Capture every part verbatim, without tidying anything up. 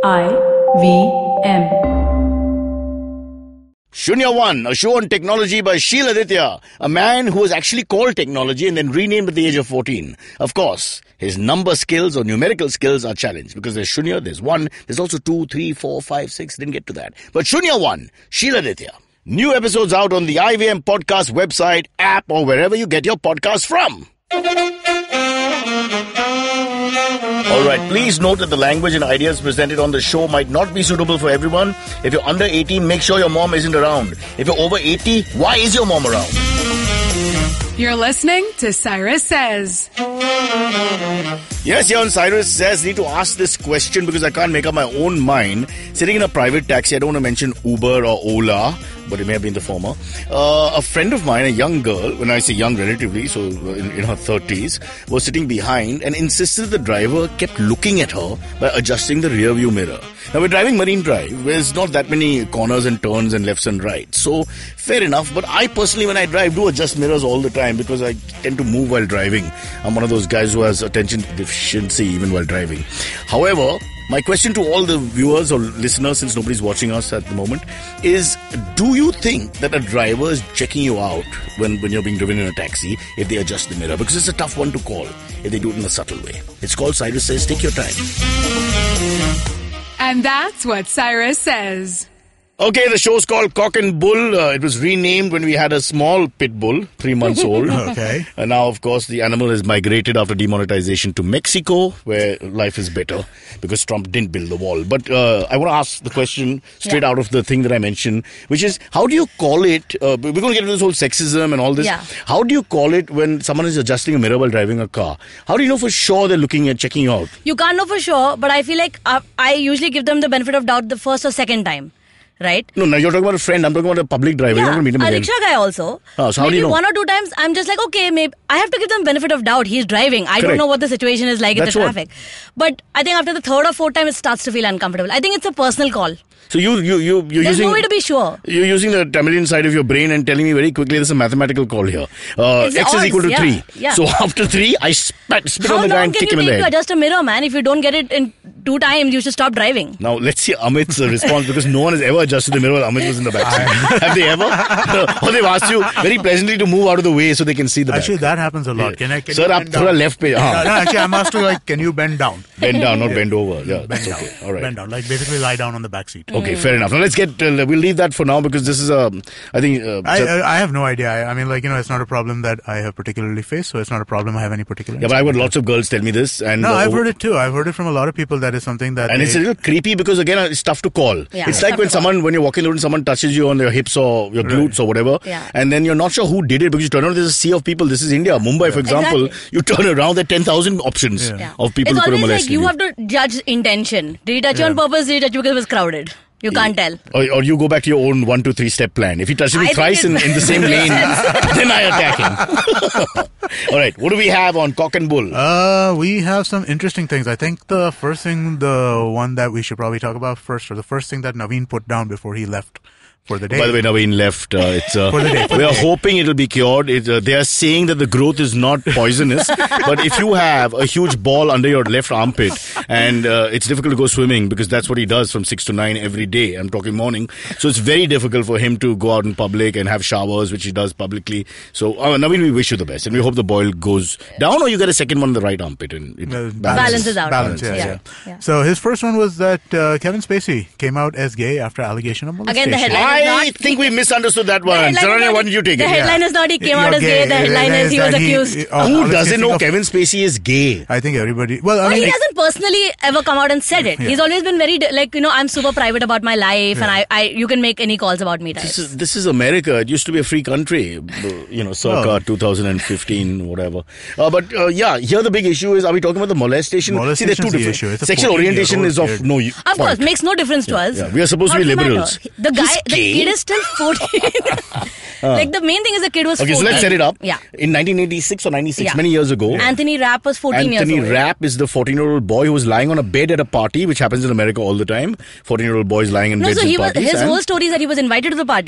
I V M. Shunya One, a show on technology by Sheila Aditya, a man who was actually called technology and then renamed at the age of fourteen. Of course, his number skills or numerical skills are challenged because there's Shunya, there's one, there's also two, three, four, five, six. Didn't get to that. But Shunya One, Sheila Aditya. New episodes out on the I V M podcast website, app, or wherever you get your podcasts from. Alright, please note that the language and ideas presented on the show might not be suitable for everyone. If you're under eighteen, make sure your mom isn't around. If you're over eighty, why is your mom around? You're listening to Cyrus Says. Yes, you're on Cyrus Says. Need to ask this question because I can't make up my own mind. Sitting in a private taxi, I don't want to mention Uber or Ola, but it may have been the former. Uh, a friend of mine, a young girl, when I say young relatively, so in, in her thirties, was sitting behind and insisted the driver kept looking at her by adjusting the rear view mirror. Now, we're driving Marine Drive, where there's not that many corners and turns and lefts and rights. So, fair enough. But I personally, when I drive, do adjust mirrors all the time because I tend to move while driving. I'm one of those guys who has attention deficiency even while driving. However, my question to all the viewers or listeners, since nobody's watching us at the moment, is do you think that a driver is checking you out when, when you're being driven in a taxi if they adjust the mirror? Because it's a tough one to call if they do it in a subtle way. It's called Cyrus Says. Take your time. And that's what Cyrus says. Okay, the show's called Cock and Bull. Uh, it was renamed when we had a small pit bull, three months old. Okay. And now, of course, the animal has migrated after demonetization to Mexico, where life is better because Trump didn't build the wall. But uh, I want to ask the question straight yeah. out of the thing that I mentioned, which is, how do you call it? Uh, we're going to get into this whole sexism and all this. Yeah. How do you call it when someone is adjusting a mirror while driving a car? How do you know for sure they're looking at checking you out? You can't know for sure, but I feel like uh, I usually give them the benefit of doubt the first or second time. Right? No, now you're talking about a friend. I'm talking about a public driver. Yeah, you're not going to meet him a again. rickshaw guy also. Oh, so how maybe do you know? one or two times, I'm just like, okay, maybe I have to give them benefit of doubt. He's driving. I Correct. don't know what the situation is like That's in the what. traffic. But I think after the third or fourth time, it starts to feel uncomfortable. I think it's a personal call. So you, you, you, you're There's using... no way to be sure. You're using the Tamilian side of your brain and telling me very quickly there's a mathematical call here. Uh, It's X odds, is equal to yeah, three. yeah. So after three, I spat, spit How on the guy long and can kick you him in the take to head. adjust a mirror, man? If you don't get it in two times, you should stop driving. Now, let's see Amit's uh, response because no one has ever adjusted the mirror while Amit was in the back seat. Have they ever? Or they've asked you very pleasantly to move out of the way so they can see the back. Actually, that happens a lot. Yeah. Can I? Can Sir, you up bend thoda down? left pe. No, हाँ. no, actually, I'm asked to like, can you bend down? Bend down, not Yeah. bend over. Yeah, Bend that's down. okay. All right. Bend down, like basically lie down on the back seat. Okay, fair enough. Now let's get. Uh, we'll leave that for now because this is a. I think. Uh, I, I I have no idea. I, I mean, like you know, it's not a problem that I have particularly faced, so it's not a problem I have any particular. yeah, but I've got lots of girls tell me this, and No, uh, I've heard it too. I've heard it from a lot of people. That is something that. And they, it's a little creepy because again, it's tough to call. Yeah, it's it's like tough when to call. someone, when you're walking the road and someone touches you on your hips or your glutes Right. or whatever, Yeah. and then you're not sure who did it because you turn around, there's a sea of people. This is India, Mumbai, for example. Exactly. You turn around, there are ten thousand options Yeah. Yeah. of people it's who could have always molested like you have to judge intention. Did he touch you on Yeah. purpose? Did he touch you because it was crowded? You can't tell. Or, or you go back to your own one, two, three step plan. If he touches I me think thrice in, it- in the same lane, then I attack him. All right, what do we have on Cock and Bull? Uh, we have some interesting things. I think the first thing, the one that we should probably talk about first, or the first thing that Naveen put down before he left for the day. By the way, Naveen left. Uh, it's uh, For the day, for we the are day. hoping it'll be cured. It, uh, they are saying that the growth is not poisonous, but if you have a huge ball under your left armpit and uh, it's difficult to go swimming because that's what he does from six to nine every day. I'm talking morning, so it's very difficult for him to go out in public and have showers, which he does publicly. So uh, Naveen, we wish you the best, and we hope the boil goes down, or you get a second one in the right armpit and it Uh, Balances out. Balance, yeah, Yeah. yeah. Yeah. So his first one was that uh, Kevin Spacey came out as gay after allegation of molestation. Again, the headline- I Not- think we misunderstood that The one. headline is Sharanya, not- why did you take the it? headline is not he came You're out as gay. The headline is he was that accused. oh, Who of doesn't kissing know of- Kevin Spacey is gay? I think everybody. Well, I But mean, he hasn't personally ever come out and said it. Yeah. He's always been very, like, you know, I'm super private about my life and I, I you can make any calls about me types. This is, this is America. It used to be a free country, you know, circa Oh. two thousand fifteen, whatever. Uh, but uh, yeah, here the big issue is: are we talking about the molestation? See, there's Molestation two is the different. issue. It's a Sexual orientation is of fourteen-year-old no. kid. Of course, makes no difference to us. Yeah, we are supposed to Not be the matter. liberals. The guy, He's the gay? kid is still fourteen. Like the main thing is the kid was Okay, fourteen. so let's set it up. Yeah. In nineteen eighty-six or ninety-six, Yeah. many years ago, Anthony Rapp was fourteen Anthony years old. Rapp is the fourteen-year-old boy who was lying on a bed at a party, which happens in America all the time. fourteen-year-old boys lying in No, beds so in he was, parties. his and- whole story is that he was invited to the party.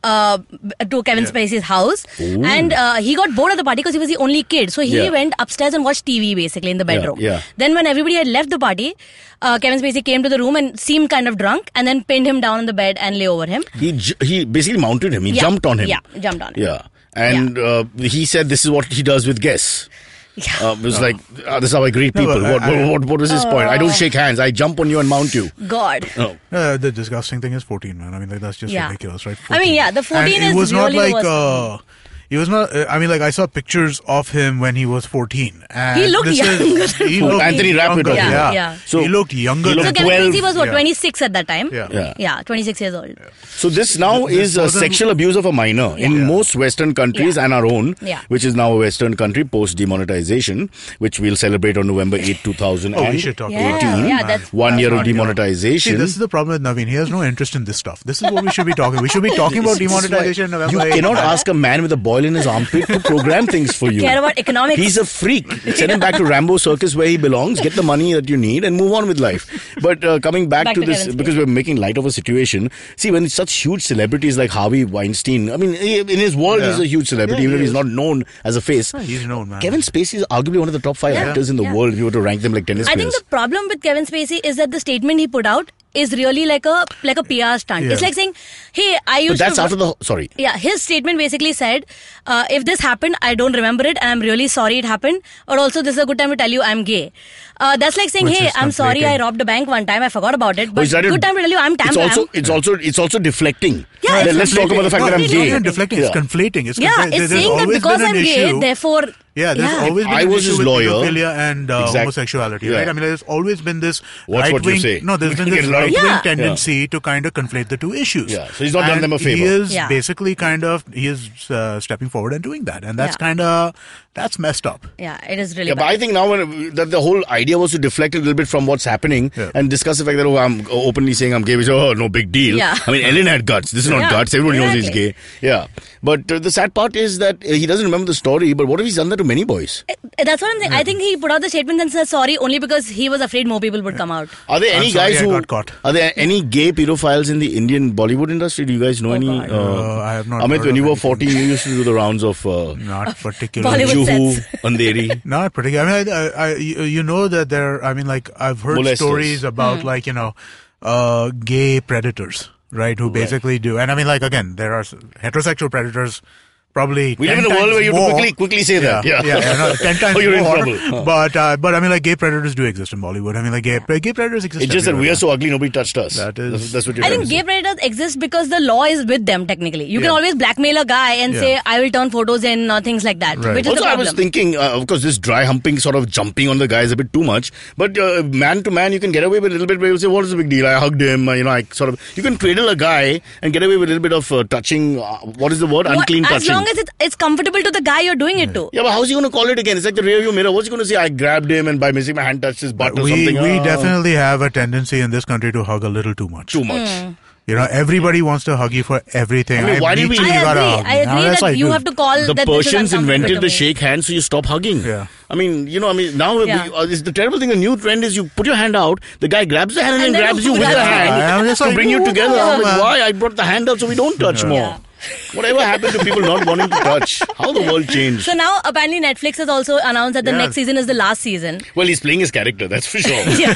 uh, to Kevin Spacey's house, Ooh. and uh, he got bored at the party because he was the only kid. So he Yeah. went upstairs and watched T V basically in the bedroom. yeah. Then when everybody had left the party, uh, Kevin Spacey came to the room and seemed kind of drunk, and then pinned him down on the bed and lay over him. He j- he basically mounted him. He Yeah. jumped on him. Yeah, jumped on him. Yeah. And Uh, he said this is what he does with guests. Yeah. Uh, it was like, uh, this is how I greet No, people. but what, I- what, what, what was his point? I don't shake hands. I jump on you and mount you. God. Oh. Uh, the disgusting thing is fourteen, man. I mean, like, that's just Yeah. ridiculous, right? I mean, yeah, the fourteen And is it was not really the like, worst. uh, he was not, uh, I mean, like, I saw pictures of him when he was fourteen. And He looked this younger Is, than he fourteen. looked Anthony Rapp, we're younger, talking about. yeah. Yeah, yeah. So he looked younger he So looked than Kevin twelve. Spacey was what, Yeah. twenty-six at that time? Yeah. Yeah. Yeah, twenty-six years old. So this now This is uh, wasn't- sexual abuse of a minor in Yeah. most Western countries Yeah. and our own, Yeah. which is now a Western country post demonetization, which we'll celebrate on November eighth, two thousand Oh, we should talk Yeah, about that. yeah, man. that's- One year of not good. demonetization. See, this is the problem with Naveen. He has no interest in this stuff. This is what we should be talking. We should be talking about demonetization in November. You eighth. cannot ask a man with a boil in his armpit to program things for you. Care about economics. He's a freak. Send him back to Rambo Circus where he belongs, get the money that you need, and move on with life. But uh, coming back, Back to, to this, Kevin Spacey. because we're making light of a situation. See, when such huge celebrities like Harvey Weinstein, I mean, he- in his world, Yeah. he's a huge celebrity, Yeah, even if he he's not known as a face. He's known, man. Kevin Spacey is arguably one of the top five Yeah. actors in the Yeah. world if you were to rank them like tennis I players. think the problem with Kevin Spacey is that the statement he put out is really like a like a P R stunt. Yeah. It's like saying, "Hey, I but used that's to." after the... Sorry. Yeah, his statement basically said, uh, "If this happened, I don't remember it, and I'm really sorry it happened. Or also, this is a good time to tell you I'm gay." Uh, that's like saying, Which "Hey, is I'm sorry, I conflating. robbed a bank one time. I forgot about it, Oh, but is that good a- time to tell you I'm tam It's tam." also, it's also it's also deflecting. Yeah, Let- it's Let's talk about the fact No, that I'm it's gay. not deflecting. It's Yeah. conflating. It's Yeah, confla- it's there's saying that always because been I'm an gay, issue. therefore. Yeah, there's Yeah. always been I an was issue his with lawyer. pedophilia and uh, Exact- homosexuality, Yeah. right? I mean, there's always been this Watch what you right-wing... say. No, there's been Get this a lot of- right-wing Yeah. tendency to kind of conflate the two issues. Yeah, so he's not done And them a favor. He is Yeah. basically kind of... He is uh, stepping forward and doing that. And that's Yeah. kind of... That's messed up. Yeah, it is really Yeah, but bad. I think now when, that the whole idea was to deflect a little bit from what's happening Yeah. and discuss the fact that, oh, I'm openly saying I'm gay, which, oh, no big deal. Yeah. I mean, Ellen had guts. This is not Yeah, guts. Everyone knows he's exactly. gay. Yeah. But uh, the sad part is that uh, he doesn't remember the story, but what if he's done that to many boys? Eh, That's what I'm saying. I think he put out the statement and said sorry only because he was afraid more people would come out. Are there I'm any sorry guys I who... got caught. Are there any gay pedophiles in the Indian Bollywood industry? Do you guys know Oh, any? God. Uh, I have not Amit, heard when of you were anything. fourteen, you used to do the rounds of uh, Not particularly. Bollywood Juhu, sets. Andheri. Not particularly. I mean, I, I, I- you you know that there. I mean, like I've heard Molesters. stories about Hmm. like you know, uh, gay predators, right? Who basically do. And I mean, like again, there are s- heterosexual predators. Probably We live ten in a world times where you have to more. quickly- quickly say that. Yeah. yeah, yeah, no, ten times Or you're in more. trouble. Huh. But uh, but I mean, like gay predators do exist in Bollywood. I mean, like gay gay predators exist. It's just that everywhere. we are so ugly, nobody touched us. That is- That's, that's what you're I trying think to gay say. predators exist because the law is with them technically. You can Yeah. always blackmail a guy and Yeah. say, I will turn photos in or things like that. Right. Which is Also, the I problem. was thinking, uh, of course, this dry humping sort of jumping on the guy is a bit too much. But uh, man to man, you can get away with a little bit where you say, what is the big deal? I hugged him. Uh, you know, I sort of... You can cradle a guy and get away with a little bit of uh, touching. Uh, what is the word? What- Unclean as touching. long as it's, it's comfortable to the guy you're doing it to. Yeah, but how's he going to call it again? It's like the rear view mirror. What's he going to say? I grabbed him and by missing my hand touched his butt or we something. we Ah, definitely have a tendency in this country to hug a little too much. Too much. Hmm. You know, everybody wants to hug you for everything. I mean, why did we- meet you, I you gotta agree. hug I me. agree Now, that's that what I you do. have to call The that this is Persians uncomfortable invented to the me. shake hand, so you stop hugging. Yeah. I mean, you know, I mean, now Yeah. uh, it's the terrible thing. The new trend is you put your hand out, the guy grabs the hand and, And then then grabs you with grabs the you. hand I am just to like, bring you "Ooh, together. I'm like, man." why? I brought the hand out so we don't touch more. Yeah. Whatever happened to people not wanting to touch? How the world changed? So now apparently Netflix has also announced that the Yeah. next season is the last season. Well, he's playing his character, that's for sure. Yeah.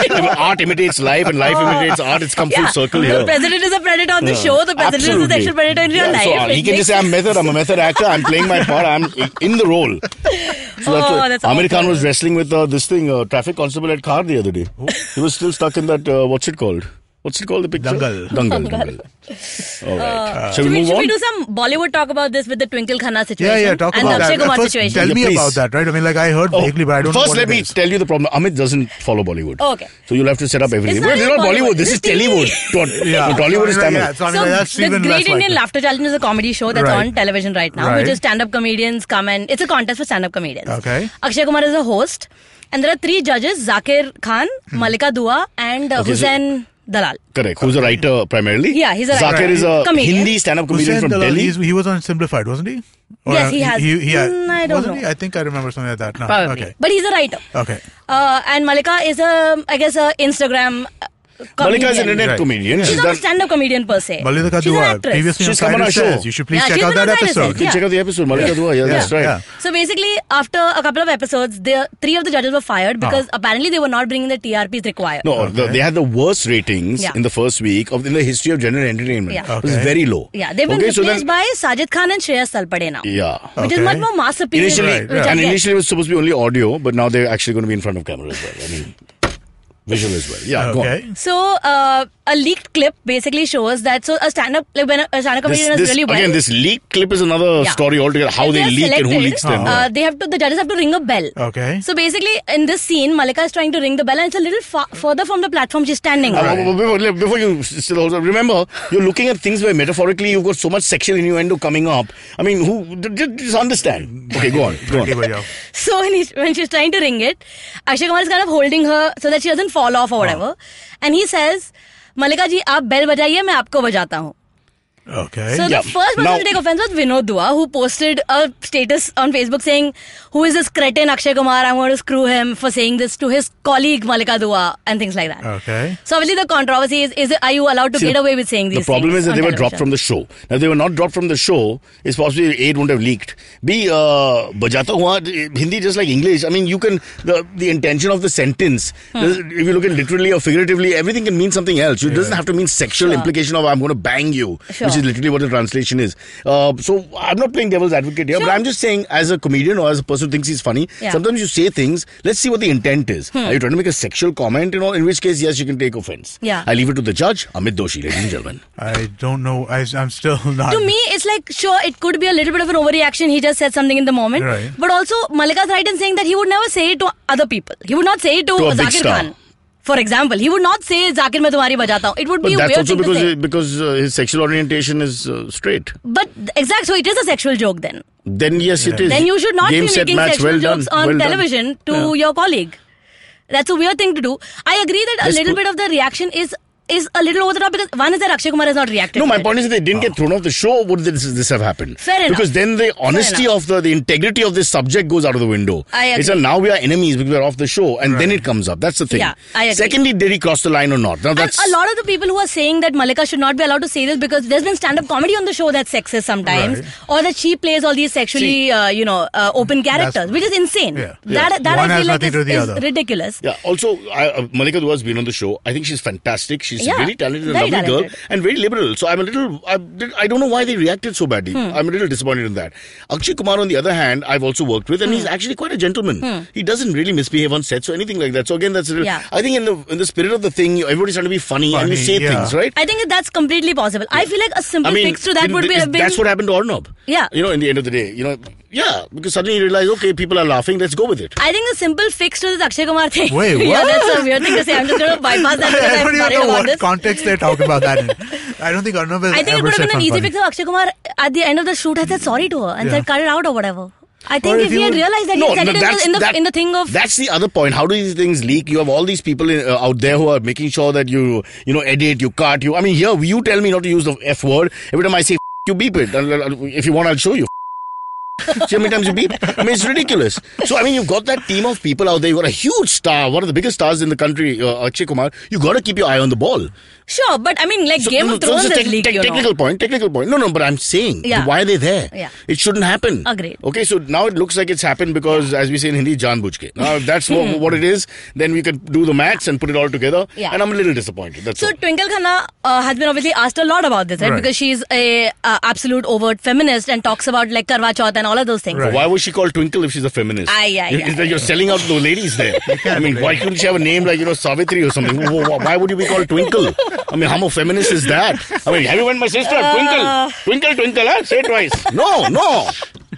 Art imitates life and life imitates art. It's come full circle The here. president is a predator on the Yeah. show. The president is Absolutely. the actual predator in real Yeah, life. so, uh, he It can makes just say, I'm method, I'm a method actor, I'm playing my part, I'm in the role. So that's Oh, what- that's Amir Khan awful. was wrestling with uh, this thing, uh, traffic constable at car the other day. He was still stuck in that, uh, what's it called? What's it called, the picture? Dangal. Dangal, dangal. All right. Shall Should we we, move should on? we do some Bollywood talk about this with the Twinkle Khanna Yeah, situation? yeah, talk and about the Akshay that. Kumar First, situation. tell me Yeah, please. about that, right? I mean, like I heard Oh, vaguely, but I don't know first, what let it me is. tell you the problem. Amit doesn't follow Bollywood. Oh, okay. So you'll have to set up everything. It's not Well, this is even not Bollywood. Bollywood. This is This is T V. Tollywood. Yeah. No, Tollywood is Yeah, Tamil. yeah, so I mean, So like, that's the even Great less Indian like Laughter Challenge is a comedy show that's Right. on television right now, Right. which is stand-up comedians come and it's a contest for stand-up comedians. Okay. Akshay Kumar is a host, and there are three judges: Zakir Khan, Malika Dua, and uh, Okay, so- Hussain Dalal. Correct. Who's a writer primarily? Yeah, he's a Zakir writer. is a Comedian. Hindi stand-up comedian Hussain from Dalal, Delhi. he's- he was on Simplified, wasn't he? Or, Yes, uh, he has. He, he had, Mm, I don't wasn't know. he? I think I remember something like that. No. Probably, Okay. but he's a writer. Okay. Uh, and Malika is a, I guess, a Instagram Malika is an comedian. internet Right. comedian. She's She's not a done. stand-up comedian per se. Malika She's an Dua, actress. previously She's on come on our Cyrus show. Says. You should please Yeah, check she's out been that on Cyrus episode. Says, yeah. Check out the episode, Malika Dua. Yeah, that's right. Yeah. So basically, after a couple of episodes, the three of the judges were fired because Oh. apparently they were not bringing the T R Ps required. No, the, Okay. they had the worst ratings Yeah. in the first week of in the history of general entertainment. Yeah. It was Okay. very low. Yeah, they've been okay, so replaced then, by Sajid Khan and Shreyas Talpade now. yeah. Which is Okay. much more mass appeal. Initially, Right, which right. I and get. initially it was supposed to be only audio, but now they're actually going to be in front of camera as well. I mean, visual as well. Yeah, go on. Okay. So uh, a leaked clip basically shows that so a stand-up like when a, a stand-up This, comedian this, is really well. again, this leak clip is another Yeah. story altogether. How if they are leak and who selected, leaks them. Uh, they have to. The judges have to ring a bell. Okay. So basically, in this scene, Malika is trying to ring the bell, and it's a little fa- further from the platform she's standing Uh, on. before, before you still also remember, you're looking at things where metaphorically you've got so much sexual innuendo coming up. I mean, who d- d- just understand? Okay, go on. Go Okay, on. but yeah. So when, he, when she's trying to ring it, Akshay Kumar is kind of holding her so that she doesn't fall off or whatever. And he says, Malika ji, आप bell बजाइए, मैं आपको बजाता हूँ. Okay. So Yeah. the first person Now- to take offense was Vinod Dua, who posted a status on Facebook saying, "Who is this cretin Akshay Kumar? I'm going to screw him for saying this to his colleague Malika Dua," and things like that. Okay. So obviously the controversy is: Is it, are you allowed to See, get away with saying these The problem things is that on they were television? dropped from the show. Now, if they were not dropped from the show, it's possibly A, it wouldn't have leaked. B, uh, bajata hua, Hindi just like English. I mean, you can, the, the intention of the sentence, Hmm. if you look at literally or figuratively, everything can mean something else. It doesn't have to mean sexual Sure. implication of I'm going to bang you, Sure. which is literally what the translation is. Uh, so I'm not playing devil's advocate here, but Sure. I'm just saying, as a comedian or as a person who thinks he's funny, Yeah. sometimes you say things, let's see what the intent is. Hmm. Are you trying to make a sexual comment? You know, in which case, yes, you can take offense. Yeah. I leave it to the judge, Amit Doshi, ladies and gentlemen. I don't know. I, I'm still not. To me, it's like, sure, it could be a little bit of an overreaction. He just said something in the moment. Right. But also, Malika's right in saying that he would never say it to other people. He would not say it to, To a big Zakir star. Khan. For example, he would not say, Zakir, मैं तुम्हारी बजाता हूँ. It would But be a that's weird also thing to because say. because uh, his sexual orientation is uh, straight. But, exact, so it is a sexual joke then. Then yes, it is. Then you should not Game, be set, making match, sexual well jokes done. on well done. television to Yeah. your colleague. That's a weird thing to do. I agree that a Let's little put- bit of the reaction is is a little over the top because one is that Akshay Kumar has not reacted. No, to my it. point is that they didn't get thrown off the show. Would this, this have happened? Fair enough. Because then the honesty enough. of the, the integrity of this subject goes out of the window. I agree. It's a now we are enemies because we're off the show, and then it comes up. That's the thing. Yeah, I agree. Secondly, did he cross the line or not? Now And that's a lot of the people who are saying that Malika should not be allowed to say this because there's been stand-up comedy on the show that's sexist sometimes, Right. or that she plays all these sexually, See, uh, you know, uh, open characters, which is insane. Yeah. That Yeah. that One I has feel like nothing is, to do the is other. ridiculous. Yeah. Also, I, uh, Malika Dua has been on the show. I think she's fantastic. She's Yeah, really talented, very and lovely girl, talented. and very liberal. So I'm a little. I, I don't know why they reacted so badly. Hmm. I'm a little disappointed in that. Akshay Kumar, on the other hand, I've also worked with, and Hmm. he's actually quite a gentleman. He doesn't really misbehave on sets or anything like that. So again, that's. A, Yeah. I think in the in the spirit of the thing, everybody's trying to be funny, and we Funny, say yeah. things, right? I think that that's completely possible. I feel like a simple I mean, fix to that in would the- be is- have been. that's what happened to Arnab. Yeah. You know, in the end of the day, you know, yeah, because suddenly you realize, okay, people are laughing, let's go with it. I think the simple fix to this Akshay Kumar thing. Wait, yeah, what? that's a weird thing to say. I'm just going to bypass that because I I'm don't even worried know about what this. context they're talking about that in. I don't think Arnab has I think it ever would have said been an easy something fix if Akshay Kumar at the end of the shoot had said sorry to her and Yeah. said cut it out or whatever. I think Or if if he you had would- realized that No, he said no, it in that's- the, in, the, that- in the thing of That's the other point. How do these things leak? You have all these people in, uh, out there who are making sure that you, you know, edit, you cut, you. I mean, here you tell me not to use the F word. Every time I say, F- you beep it. And, uh, If you want, I'll show you. See how many times you beep? I mean, it's ridiculous. So, I mean, you've got that team of people out there. You've got a huge star, one of the biggest stars in the country, uh, Akshay Kumar. You've got to keep your eye on the ball. sure, but I mean like So, Game no, of so Thrones it's a has tec- leaked, tec- you know. technical point, technical point. No, no, but I'm saying, Yeah. why are they there? Yeah. It shouldn't happen. Agreed. Okay, so now it looks like it's happened because, as we say in Hindi, jaan bujh ke. Now, if that's what, what it is, then we can do the maths and put it all together. Yeah. And I'm a little disappointed. That's So all. Twinkle Khanna uh, has been obviously asked a lot about this, right? Right. Because she's a uh, absolute overt feminist and talks about like Karwa Chauth and all of those things. Right. Why was she called Twinkle if she's a feminist? Aye, aye, you're, aye. you're- you're selling out the ladies there. I mean, why couldn't she have a name like, you know, Savitri or something? Wh- wh- Why would you be called Twinkle? I mean, how much feminist is that? I mean, have you met my sister? Uh. Twinkle. Twinkle, twinkle, huh? Say it twice. No, no.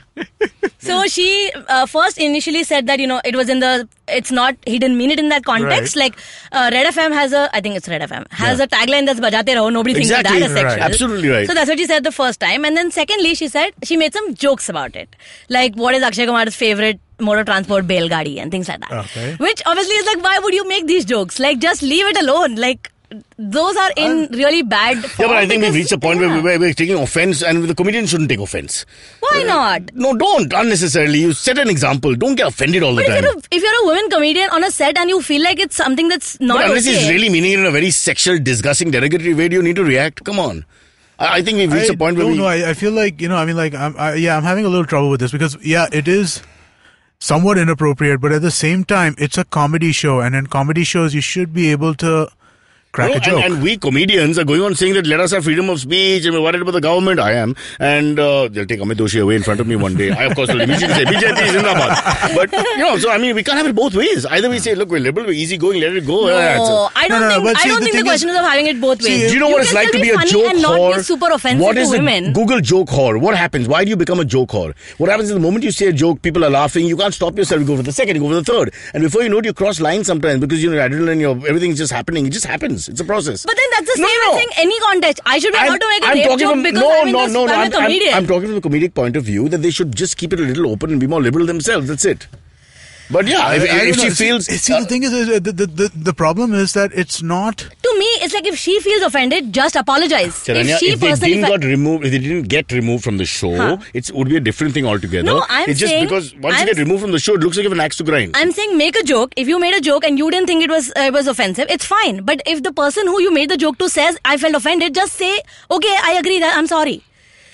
So she uh, first initially said that, you know, it was in the, it's not, he didn't mean it in that context. Right. Like uh, Red F M has a, I think it's Red F M, has Yeah. a tagline that's Bajate Raho, nobody Exactly. thinks of that as Right. sexual. Absolutely right. So that's what she said the first time. And then secondly, she said, she made some jokes about it. Like, what is Akshay Kumar's favorite mode of transport? Bail Gadi and things like that. Okay. Which obviously is like, why would you make these jokes? Like, just leave it alone. Like, those are in really bad form. Yeah, but I think we've because- reached a point yeah. where, where we're taking offense, and the comedian shouldn't take offense. Why not? No, don't unnecessarily. You set an example. Don't get offended all the But if time. you're, a, if you're a woman comedian on a set and you feel like it's something that's not But unless okay, he's really meaning it in a very sexual, disgusting, derogatory way, do you need to react? Come on. I, I think we've reached I a point where don't we... know. I, I feel like, you know, I mean, like, I'm, I, yeah, I'm having a little trouble with this because, yeah, it is somewhat inappropriate, but at the same time, it's a comedy show, and in comedy shows, you should be able to crack No, a joke. and, and we comedians are going on saying that let us have freedom of speech and we're worried about the government. I am. And uh, they'll take Amit Doshi away in front of me one day. I, of course, will immediately say, B J P Zindabad. But, you know, so I mean, we can't have it both ways. Either we say, look, we're liberal, we're easygoing, let it go. No, Yeah, it's a- I don't No, no, think. but I see, don't the think the thing question is- is of having it both ways. Do you know what it's can like to still be a funny joke and not whore? be super offensive What is to the women. Google joke whore? What happens? Why do you become a joke whore? What happens is the moment you say a joke, people are laughing. You can't stop yourself. You go for the second, you go for the third, and before you know it, you cross lines sometimes because you know adrenaline, your everything's just happening. It just happens. It's a process. But then that's the No, same no, no. thing any context. I should be I'm, allowed to make a I'm rape talking joke from because no, I'm, in no, this, no, no. I'm I'm, a I'm, comedian. I'm talking from the comedic point of view that they should just keep it a little open and be more liberal themselves. That's it. But yeah, if, I- I if don't she know. See- feels, See, the thing is, is uh, the, the, the, the problem is that it's not... To me, it's like if she feels offended, just apologize. Charanya, if she if they personally didn't fe- got removed, if they didn't get removed from the show, Huh. it would be a different thing altogether. No, I'm it's just saying- because once I'm you get removed from the show, it looks like you have an axe to grind. I'm saying make a joke. If you made a joke and you didn't think it was uh, it was offensive, it's fine. But if the person who you made the joke to says I felt offended, just say, okay, I agree that I'm sorry.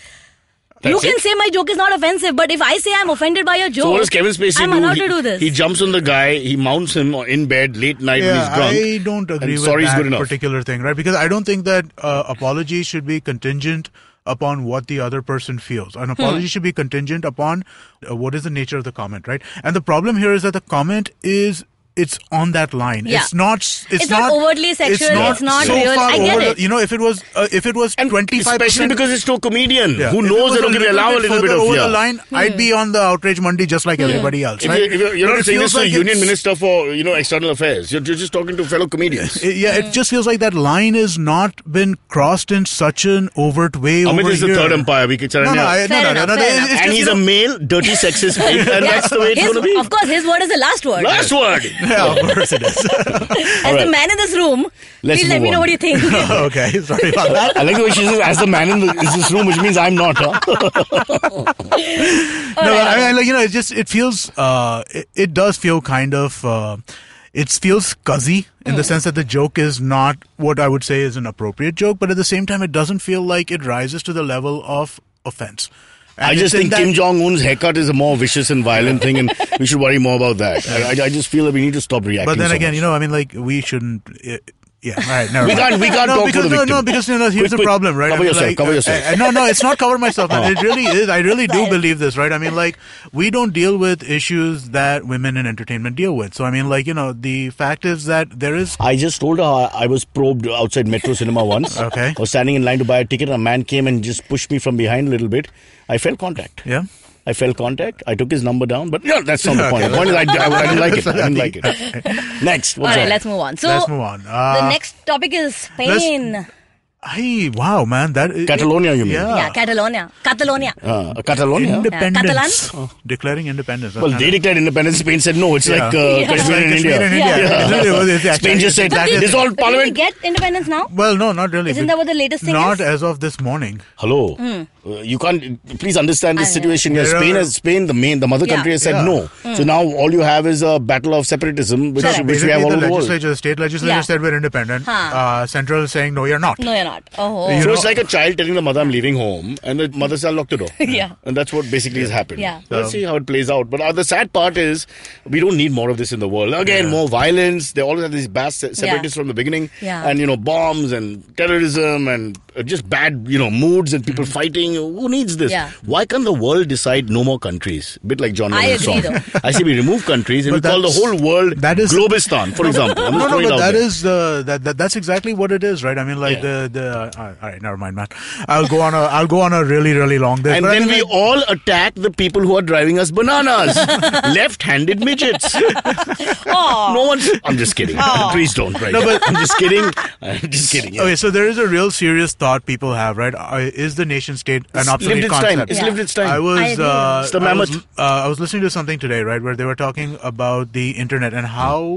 That's you can it. say my joke is not offensive, but if I say I'm offended by a joke, So what does Kevin Spacey I'm do? allowed he, to do this. he jumps on the guy, he mounts him in bed late night when he's Yeah, drunk. I don't agree and with sorry's that good enough. particular thing, right? Because I don't think that uh, apology should be contingent upon what the other person feels. An apology Hmm. should be contingent upon uh, what is the nature of the comment, right? And the problem here is that the comment is it's on that line. Yeah. It's not. It's, It's not overtly sexual, it's not so real. far I get over the- it. you know, if it was, uh, if it was And twenty-five percent, especially because it's to a comedian yeah, who if it knows was that okay, they little allow a bit little bit further of over yeah. the line, I'd be on the outrage Monday just like everybody else. If Right? you're, if you're, you're But not it saying feels this to a like union it's- minister for you know external affairs. You're, you're just talking to fellow comedians. It- yeah, it just feels like that line has not been crossed in such an overt way. Amit over is the here. third umpire. We can No, no, I, no, Fair no, enough, no, no, fair it's enough. just, and you he's know, a male, dirty, sexist pig, and Yeah, that's the way it's his- going to be. Of course, his word is the last word. Last word. Yeah, of course it is. As right. the man in this room, Let's please let move me know on. what you think. Okay, sorry about that. I like the way she says, as the man in the, is this room, which means I'm not. Huh? No, I mean, like, you know, it just it feels uh, it, it does feel kind of uh, it feels scuzzy in the sense that the joke is not what I would say is an appropriate joke, but at the same time, it doesn't feel like it rises to the level of offense. And I just it's in think that- Kim Jong Un's haircut is a more vicious and violent thing, and we should worry more about that. I, I, I just feel that we need to stop reacting. But then so again, much. you know, I mean, like we shouldn't. Uh, yeah, all right. Never We mind. can't- we can't no, talk for because, the no, victim. no, because you know, here's Quick, the quick. problem, right? Cover I mean, yourself, like, cover uh, yourself. uh, no, no, it's not cover myself, man. It really is. I really do believe this, right? I mean, like we don't deal with issues that women in entertainment deal with. So I mean, like you know, the fact is that there is. I just told her I was probed outside Metro Cinema once. Okay. I was standing in line to buy a ticket, and a man came and just pushed me from behind a little bit. I felt contact. Yeah. I felt contact. I took his number down, but yeah, that's not the point. Okay. The point is I, I, I didn't like it. I didn't like it. Next, All what's right, that? let's move on. So Let's move on. Uh, the next topic is Spain. Hey, wow, man, that is, Catalonia, you mean? Yeah. Yeah, Catalonia. Catalonia. Uh, Catalonia. Independence. Catalan? Declaring independence. That's Well, kind they of- declared independence. Spain said no. It's Yeah. like uh, Yeah. Kashmir in Kashmir India. in India. Yeah. It was- it's actually- Spain just said, that is- dissolve Did we parliament. get independence now? Well, no, not really. Isn't that what the latest thing Not is? as of this morning. Hello. Uh, you can't. Please understand this I know. situation here. There Spain are- has Spain, the main, the mother Yeah. country has said Yeah. no. So now all you have is a battle of separatism, which, Correct. which we have all the over the world. legislature, the state legislature Yeah. said we're independent. Huh. Uh, Central is saying no, you're not. No, you're not. Oh. You So know- it's like a child telling the mother, "I'm leaving home," and the mother says, "I'll lock the door." Yeah. And that's what basically has happened. Yeah. Let's see how it plays out. But uh, the sad part is, we don't need more of this in the world. Again, Yeah. more violence. They always have these bad se- separatists from the beginning, Yeah. and you know, bombs and terrorism and uh, just bad, you know, moods and people fighting. Who needs this? Yeah. Why can't the world decide no more countries? A bit like John I Lennon's agree, song. though. I say we remove countries and But we call the that's- whole world that is- Globistan, for example. I'm just No, no, throwing it but out that there. is the that, that that's exactly what it is, right? I mean, like Yeah. the the. Uh, all right, never mind, man. I'll go on a I'll go on a really really long day. And But I then mean, we like- all attack the people who are driving us bananas. Left-handed midgets. Oh. No one's... I'm just kidding. Please don't. Right? No, but- I'm just kidding. I'm just kidding. Yeah. Okay, so there is a real serious thought people have, right? Uh, is the nation state an It's obsolete lived its concept? time. It's Yeah. lived its time. I was, I agree. uh, It's the I was, mammoth. uh, I was listening to something today, right, where they were talking about the internet and how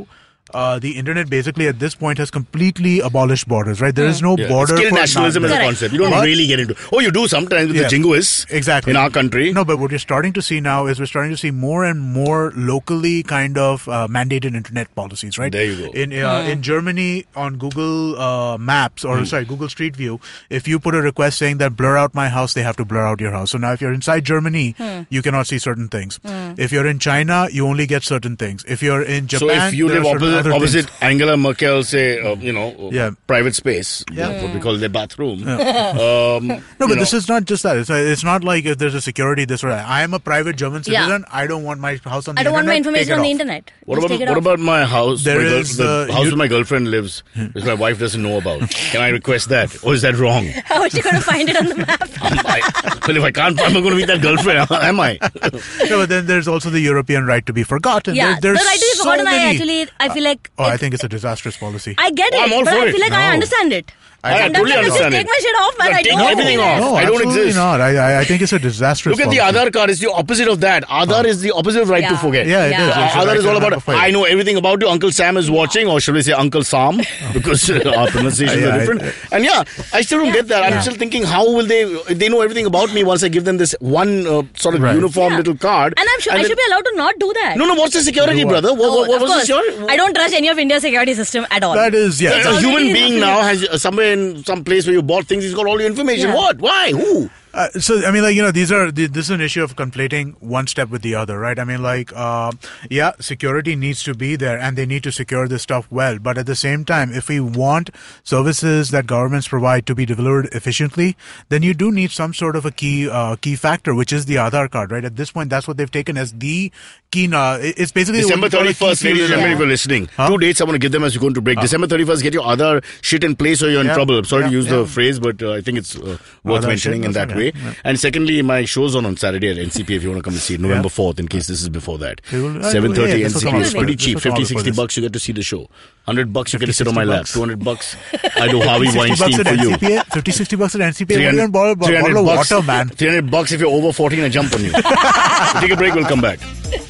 uh, the internet basically at this point has completely abolished borders, right? There is no Yeah. border Skill for nationalism as a Correct. concept. You don't But- really get into. Oh, you do sometimes with Yeah. the jingoists. Exactly. In our country. No, but what you're starting to see now is we're starting to see more and more locally kind of uh, mandated internet policies, right? There you go. In uh, in Germany, on Google uh, Maps or sorry, Google Street View, if you put a request saying that blur out my house, they have to blur out your house. So now, if you're inside Germany, you cannot see certain things. If you're in China, you only get certain things. If you're in Japan, So if you there live are certain opposite, other opposite things. Angela Merkel, say, uh, you know, Yeah. private space, Yeah. uh, what we call their bathroom. Um, No, but you this know, is not just that. It's, it's not like if there's a security this or that. I am a private German Yeah. citizen. I don't want my house on the I don't want my internet. information Take on it the off. internet. What Just about take it what off. about my house? There my girl- is, the uh, house you- where my girlfriend lives, which my wife doesn't know about. Can I request that, or is that wrong? How is she going to find it on the map? I, well, if I can't, I'm not going to meet that girlfriend. Am I? No, but then there's also the European right to be forgotten. Yeah, There- there's the right to be so forgotten, I many- actually, I feel like... Oh, I it- think it's a disastrous policy. I get it, I'm all but for I it. feel like I No. understand it. I Sometimes totally I just understand take it. my shit off, man. Yeah, I take don't everything want off. it. No, I don't absolutely exist. not. I, I, I think it's a disastrous Look at the policy. Aadhaar card. It's the opposite of that. Aadhaar is the opposite of right to Yeah. forget. Yeah, it Yeah. is. It's a Aadhaar right is to all about, identify. I know everything about you. Uncle Sam is watching, or should we say Uncle Sam? Because uh, our pronunciations Yeah, are I- different. And yeah, I still don't get that. I'm Yeah. still thinking, how will they, they know everything about me once I give them this one uh, sort of Right. uniform Yeah. little card. And I'm sure I then- should be allowed to not do that. No, no, what's the security, Do what? brother? What, Oh, what, what of was the course. security? I don't trust any of India's security system at all. That is, yeah. It's A already human enough being to now do. has uh, somewhere in some place where you bought things, he's got all your information. Yeah. What? Why? Who? Uh, so I mean, like you know, these are the, this is an issue of conflating one step with the other, right? I mean, like, uh, yeah, security needs to be there, and they need to secure this stuff well. But at the same time, if we want services that governments provide to be delivered efficiently, then you do need some sort of a key uh, key factor, which is the Aadhaar card, right? At this point, that's what they've taken as the key. Uh, it's basically December what we call a key thirty-first, ladies and fuel. gentlemen, if you're listening. Huh? Two dates I want to give them as you go into break. December thirty-first, get your other shit in place or you're in Yeah. trouble. I'm sorry to Yeah. use Yeah. the phrase, but uh, I think it's uh, worth Aadhaar mentioning shit, in that's that okay. way. Yeah. And secondly, my show's on on Saturday at N C P if you want to come and see it. November fourth, in case this is before that. We will- uh, seven thirty yeah, this will N C come P out is before pretty this. cheap. This will come out fifty, sixty before bucks you get to see the show. one hundred bucks you get to sit on my fifty, lap. sixty two hundred bucks I do Harvey fifty bucks Weinstein at for you. N C P A, fifty, sixty bucks at N C P A. three What hundred are you bottle, bottle of bucks, water, man? three hundred bucks if you're over fourteen, I jump on you. We'll take a break, we'll come back.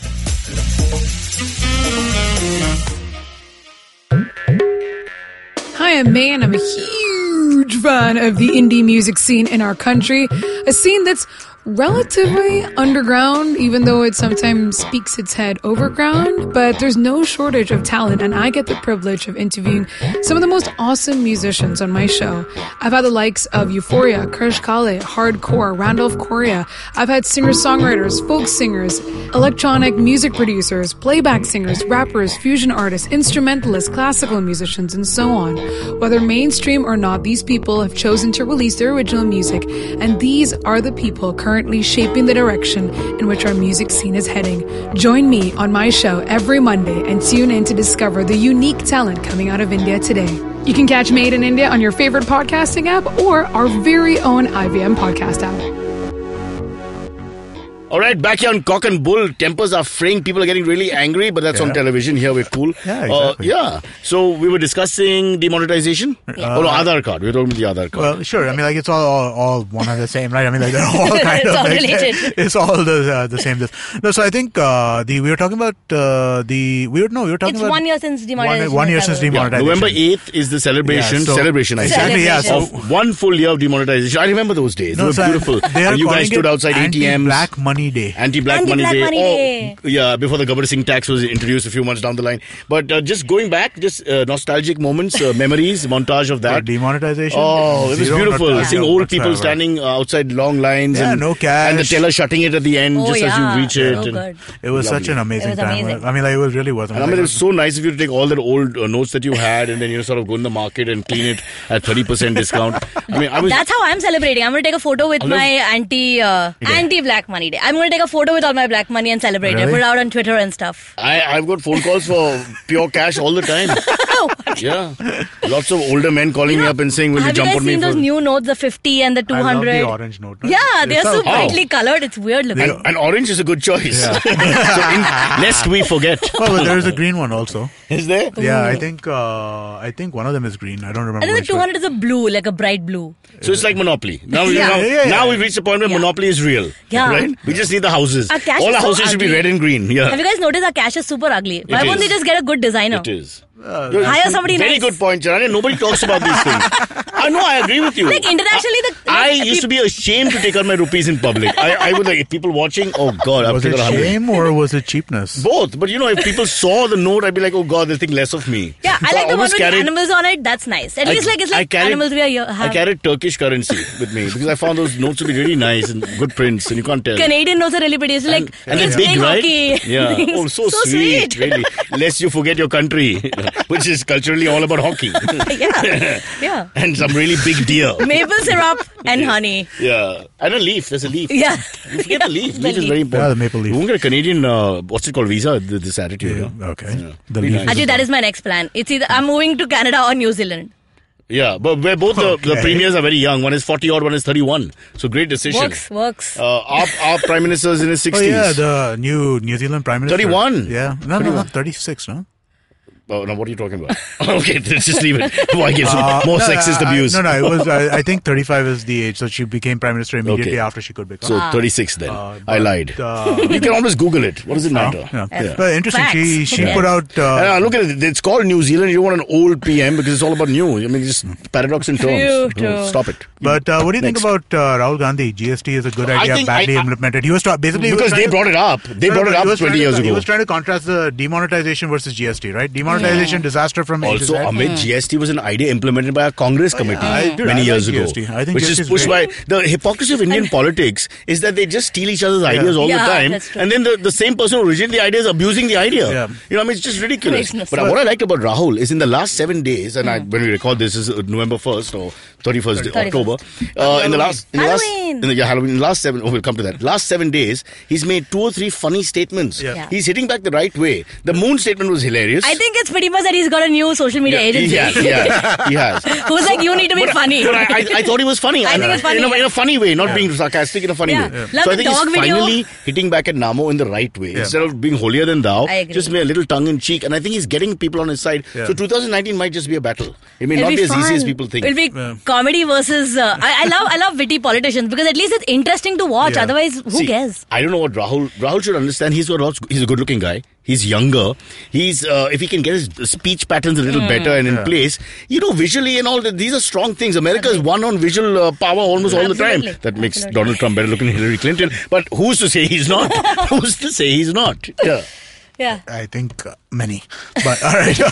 Hi, I'm May, and I'm a huge fan of the indie music scene in our country. A scene that's relatively underground, even though it sometimes speaks its head overground. But there's no shortage of talent, and I get the privilege of interviewing some of the most awesome musicians on my show. I've had the likes of Euphoria, Krish Kale, Hardcore, Randolph Correa. I've had singer-songwriters, folk singers, electronic music producers, playback singers, rappers, fusion artists, instrumentalists, classical musicians, and so on. Whether mainstream or not, these people have chosen to release their original music, and these are the people currently shaping the direction in which our music scene is heading. Join me on my show every Monday and tune in to discover the unique talent coming out of India today. You can catch Made in India on your favorite podcasting app or our very own I V M podcast app. All right, back here on Cock and Bull, tempers are fraying. People are getting really angry, but that's on Yeah. television. Here we're cool. Yeah, Uh, exactly. yeah. So we were discussing demonetization. oh no, Aadhaar card. We were talking about the Aadhaar card. Well, sure. I mean, like it's all, all, all one and the same, right? I mean, like they're all kind It's of all like, related. It's all the uh, the same. This. No, so I think uh, the we were talking about uh, the we were no we were talking It's about one year since demonetization. One, one year was since over. Yeah, demonetization. November eighth is the celebration. Yeah, so- celebration, I say. Exactly. Yeah. So Celebration. Of one full year of demonetization. I remember those days. no, they were so beautiful. They are And you guys calling stood it outside A T Ms. Black Money Day. Anti-Black Money Anti-Black Day. Money Oh, Day. yeah, before the Gabbar Singh tax was introduced a few months down the line. But uh, just going back, just uh, nostalgic moments, uh, memories, montage of For that. demonetization. Oh, it was Zero, beautiful. not- Seeing yeah, old whatsoever. people standing uh, outside long lines. Yeah, and, no cash. And the teller shutting it at the end Oh, just as yeah. you reach it. So and- good. It was such Lovely. an amazing It was time. amazing. I mean, like it was really was. And I mean, it was so nice of you to take all that old uh, notes that you had and then, you know, sort of go in the market and clean it at thirty percent discount. I mean, I was... That's how I'm celebrating. I'm going to take a photo with I love- my anti uh, anti Black Money Day. I'm going to take a photo with all my Black money and celebrate it. Really? Put it out on Twitter and stuff. I, I've got phone calls for pure cash all the time. Yeah. Lots of older men calling me up and saying, will you Have you jump guys on me? seen For... those new notes, the fifty and the two I love hundred? the orange note. Yeah, they're It's so so- brightly colored. It's weird looking. And, and orange is a good choice. Yeah. so in, lest we forget. Oh, but there is a green one also. Is there? Yeah, I think uh, I think one of them is green. I don't remember. And then the which two one. hundred is a blue, like a bright blue. So it's like Monopoly. Now, Yeah. now, Yeah, yeah, yeah. now we've reached the point where Yeah. Monopoly is real. Yeah. Right? We just need the houses. Our cash All is our so houses should be ugly. red and green. Yeah. Have you guys noticed our cash is super ugly? Why It won't is. they just get a good designer? It is. Uh, Hire somebody Very nice. good point, Charanya. Nobody talks about these things. I know, I agree with you. Like internationally, the I like, used to be ashamed to take out my rupees in public. I, I would like, if people watching, oh God, I've was it taken a hundred. shame or was it cheapness? Both. But you know, if people saw the note, I'd be like, oh God, they'll think less of me. Yeah, I So like the one always with carried- animals on it. That's nice. At I- least like it's I like carried- animals we are here- I have. carried Turkish currency with me because I found those notes to be really nice and good prints, and you can't tell. Canadian notes are really pretty. It's like And kids they're big, playing right? hockey. Yeah. Oh, so, So sweet, sweet. really. Lest you forget your country, which is culturally all about hockey. yeah, yeah. And some really big deer. Maple syrup and honey. Yeah. And a leaf. There's a leaf. Yeah. You forget the leaf. The leaf is leaf. very important. Yeah, the maple leaf. We won't get a Canadian, uh, what's it called, visa, th- this attitude. Yeah, Yeah, okay. Yeah. The Be leaf nice. Actually, that is my next plan. It's either I'm moving to Canada or New Zealand. Yeah, but where both the, the Okay. premiers are very young. One is forty odd, one is thirty-one. So great decision. Works, works. Uh, our, our prime minister is in his Oh sixties. yeah, the new New Zealand Prime Minister. thirty-one. Yeah, no, no, no, thirty-six, no. Oh, no, what are you talking about? Okay, let's just leave it. Why give some Uh, more no, sexist I- abuse? No, no, it was. I, I think thirty-five is the age, so she became prime minister immediately Okay. after she could become. So thirty-six then. Uh, I but, lied. uh, you can always Google it. What does it matter? yeah. Yeah. But interesting. She Facts. she Okay. put out. Uh, And, uh, look at it. It's called New Zealand. You don't want an old P M because it's all about new. I mean, just paradox in terms. True, No, true. stop it. but uh, what do you Next. think about uh, Rahul Gandhi? G S T is a good I idea, think badly I- I- implemented. He was ta- basically he was Because they trying to- brought it up. They No, brought no, it he up was twenty trying years to, ago. He was trying to contrast the demonetization versus G S T, right? Demonetization disaster from A to Also, Z. Amit, G S T was an idea implemented by a Congress committee I- dude, many I years like ago. G S T. I think which G S is T is pushed by great. the hypocrisy of Indian politics is that they just steal each other's ideas all Yeah, the time, that's true. and then the, the same person who originated the idea is abusing the idea. Yeah. You know, I mean, it's just ridiculous. Makes no But sense. what I liked about Rahul is in the last seven days, and I, when we record this is November first or thirty-first October, uh, in the last, in the last, Halloween. in the, yeah, Halloween, in the last seven, oh, we'll come to that. Last seven days, he's made two or three funny statements. Yeah. Yeah. He's hitting back the right way. The moon statement was hilarious. I think it's pretty much that he's got a new social media Yeah, agency. He has, he has. He has. Who's like, you need to be But- funny. But I, I, I thought he was funny. I think it's funny, In a, in yeah. a funny way, not being sarcastic, in a funny Yeah. way. Yeah. So Love I the think he's dog video. finally hitting back at Namo in the right way. Yeah. Instead of being holier than thou, I agree. just be a little tongue in cheek. And I think he's getting people on his side. Yeah. So twenty nineteen might just be a battle. It may It'll not be, as easy fun. as people think. It'll be Yeah. comedy versus. Uh, I, I love I love witty politicians because at least it's interesting to watch. Yeah. Otherwise, who See, cares? I don't know what Rahul. Rahul should understand. He's got lots. He's a good-looking guy. He's younger. He's uh, if he can get his speech patterns a Hmm. little better and in Yeah. place, you know, visually and all that. These are strong things. America has won on visual uh, power almost all the Absolutely. time. That makes Absolutely. Donald Trump better looking than Hillary Clinton. But who's to say he's not? Who's to say he's not? Yeah. Yeah. I think uh, many, but all right.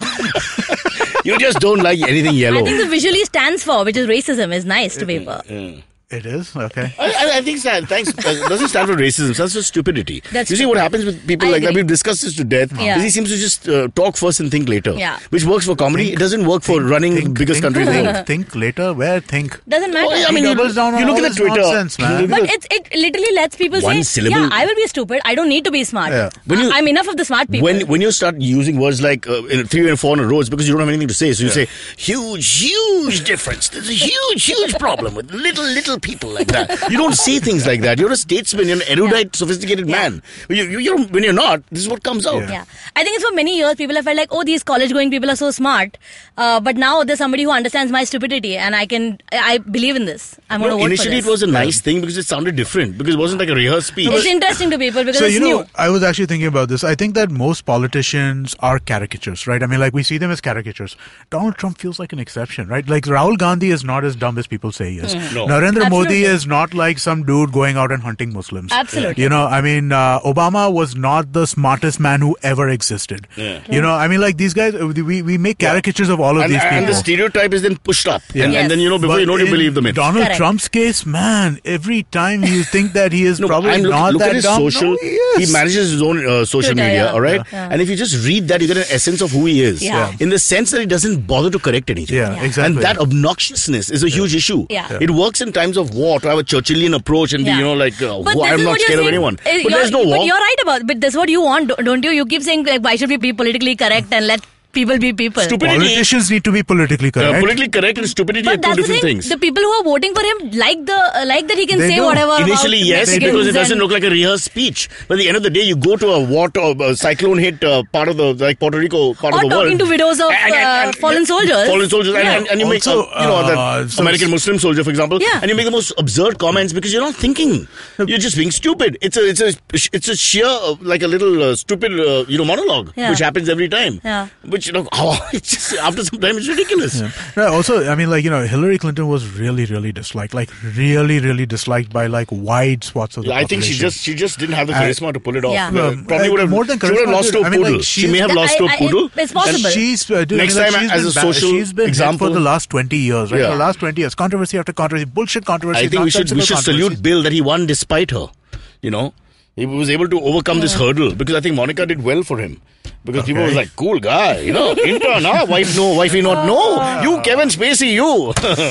You just don't like anything yellow. I think the visually stands for, which is racism, is nice to paper. Yeah. It is okay. I, I- I think that thanks uh, doesn't stand for racism. It stands for stupidity. That's you see what happens with people I like that. agree. We've discussed this to death. Yeah. Is he seems to just uh, talk first and think later. Yeah. Which works for comedy. it doesn't work for running Think- biggest think, country in the world. think, think later. Where think? Doesn't matter. Oh, yeah, I He mean, you, doubles down on you look all at this the Twitter. nonsense, man. you look But at the- it's, it literally lets people One say, syllable. yeah, I will be stupid. I don't need to be smart. Yeah. When you- I- I'm enough of the smart people. when when you start using words like uh, in three and four on a row, it's because you don't have anything to say. So you say huge, huge difference. There's a huge, huge problem with little, little people like that. You don't say things like that. You're a statesman. You're an erudite, sophisticated man. You, you, you're, when you're not, this is what comes out. Yeah. Yeah. I think it's for many years people have felt like, oh, these college going people are so smart. Uh, but now there's somebody who understands my stupidity and I can, I believe in this. I'm You going know, to vote initially, for it this. was a nice thing because it sounded different. Because it wasn't like a rehearsed speech. It's interesting to people because So it's you know, new. I was actually thinking about this. I think that most politicians are caricatures, right? I mean, like we see them as caricatures. Donald Trump feels like an exception, right? Like Rahul Gandhi is not as dumb as people say he is. No. Narendra Modi Absolutely. is not like some dude going out and hunting Muslims. Absolutely. You know, I mean, uh, Obama was not the smartest man who ever existed. Yeah. You know, I mean, like these guys, we we make caricatures of all of and, these people. and the stereotype is then pushed up. Yeah. And, Yes. and then, you know, before But you know it, you in believe the myth. Donald Correct. Trump's case, man, every time you think that he is No, probably I'm look, not look that at his dumb. social. No, he is. He manages his own uh, social Twitter, media, yeah. all right? Yeah. And if you just read that, you get an essence of who he is. Yeah. In the sense that he doesn't bother to correct anything. Yeah, Yeah. exactly. And that obnoxiousness is a huge issue. Yeah. Yeah. It works in times of war to have a Churchillian approach and be, Yeah. you know, like, uh, But who- this I'm is not what you're scared of saying. anyone. Uh, But you're- there's no But war. you're right about. But that's what you want, don't you? You keep saying like, why should we be politically correct and let people be people. Stupidity. Politicians need to be politically Uh, correct. politically correct and stupidity are But two that's the different thing. things. The people who are voting for him like the uh, like that he can They say do. whatever. Initially, about yes, Mexicans because it doesn't and- look like a rehearsed speech. But at the end of the day, you go to a water uh, cyclone hit uh, part of the like Puerto Rico part Or of the world, talking to widows of, uh, fallen soldiers. fallen soldiers, and, Yeah. and, and you make Also, uh, you know uh, that so- American Muslim soldier, for example, Yeah. and you make the most absurd comments because you're not thinking. You're just being stupid. It's a it's a it's a sheer uh, like a little uh, stupid uh, you know monologue Yeah. which happens every time. Yeah. Which you know it's just, after some time it's ridiculous. Yeah. Right, also, I mean, like, you know, Hillary Clinton was really, really disliked. Like, really, really disliked by, like, wide swaths of the Yeah, I think she population. just she just didn't have the I- charisma to pull it off. Yeah. Uh, Um, probably uh, would have more than she would have charisma, lost to a I mean, like, poodle. she she's- may have Yeah, lost to I- a I- poodle. it's possible. She's uh, dude, Next I mean, like, time she's as been a ba- social she's been example- hit for the last twenty years, right? Yeah. For the last twenty years, controversy after controversy, bullshit controversy. I think we should we should nonsensical salute Bill that he won despite her. You know, he was able to overcome this hurdle because I think Monica did well for him. Because people Okay. was like, cool guy, you know, intern, huh? Wife no, wifey not, no. You, Kevin Spacey, you.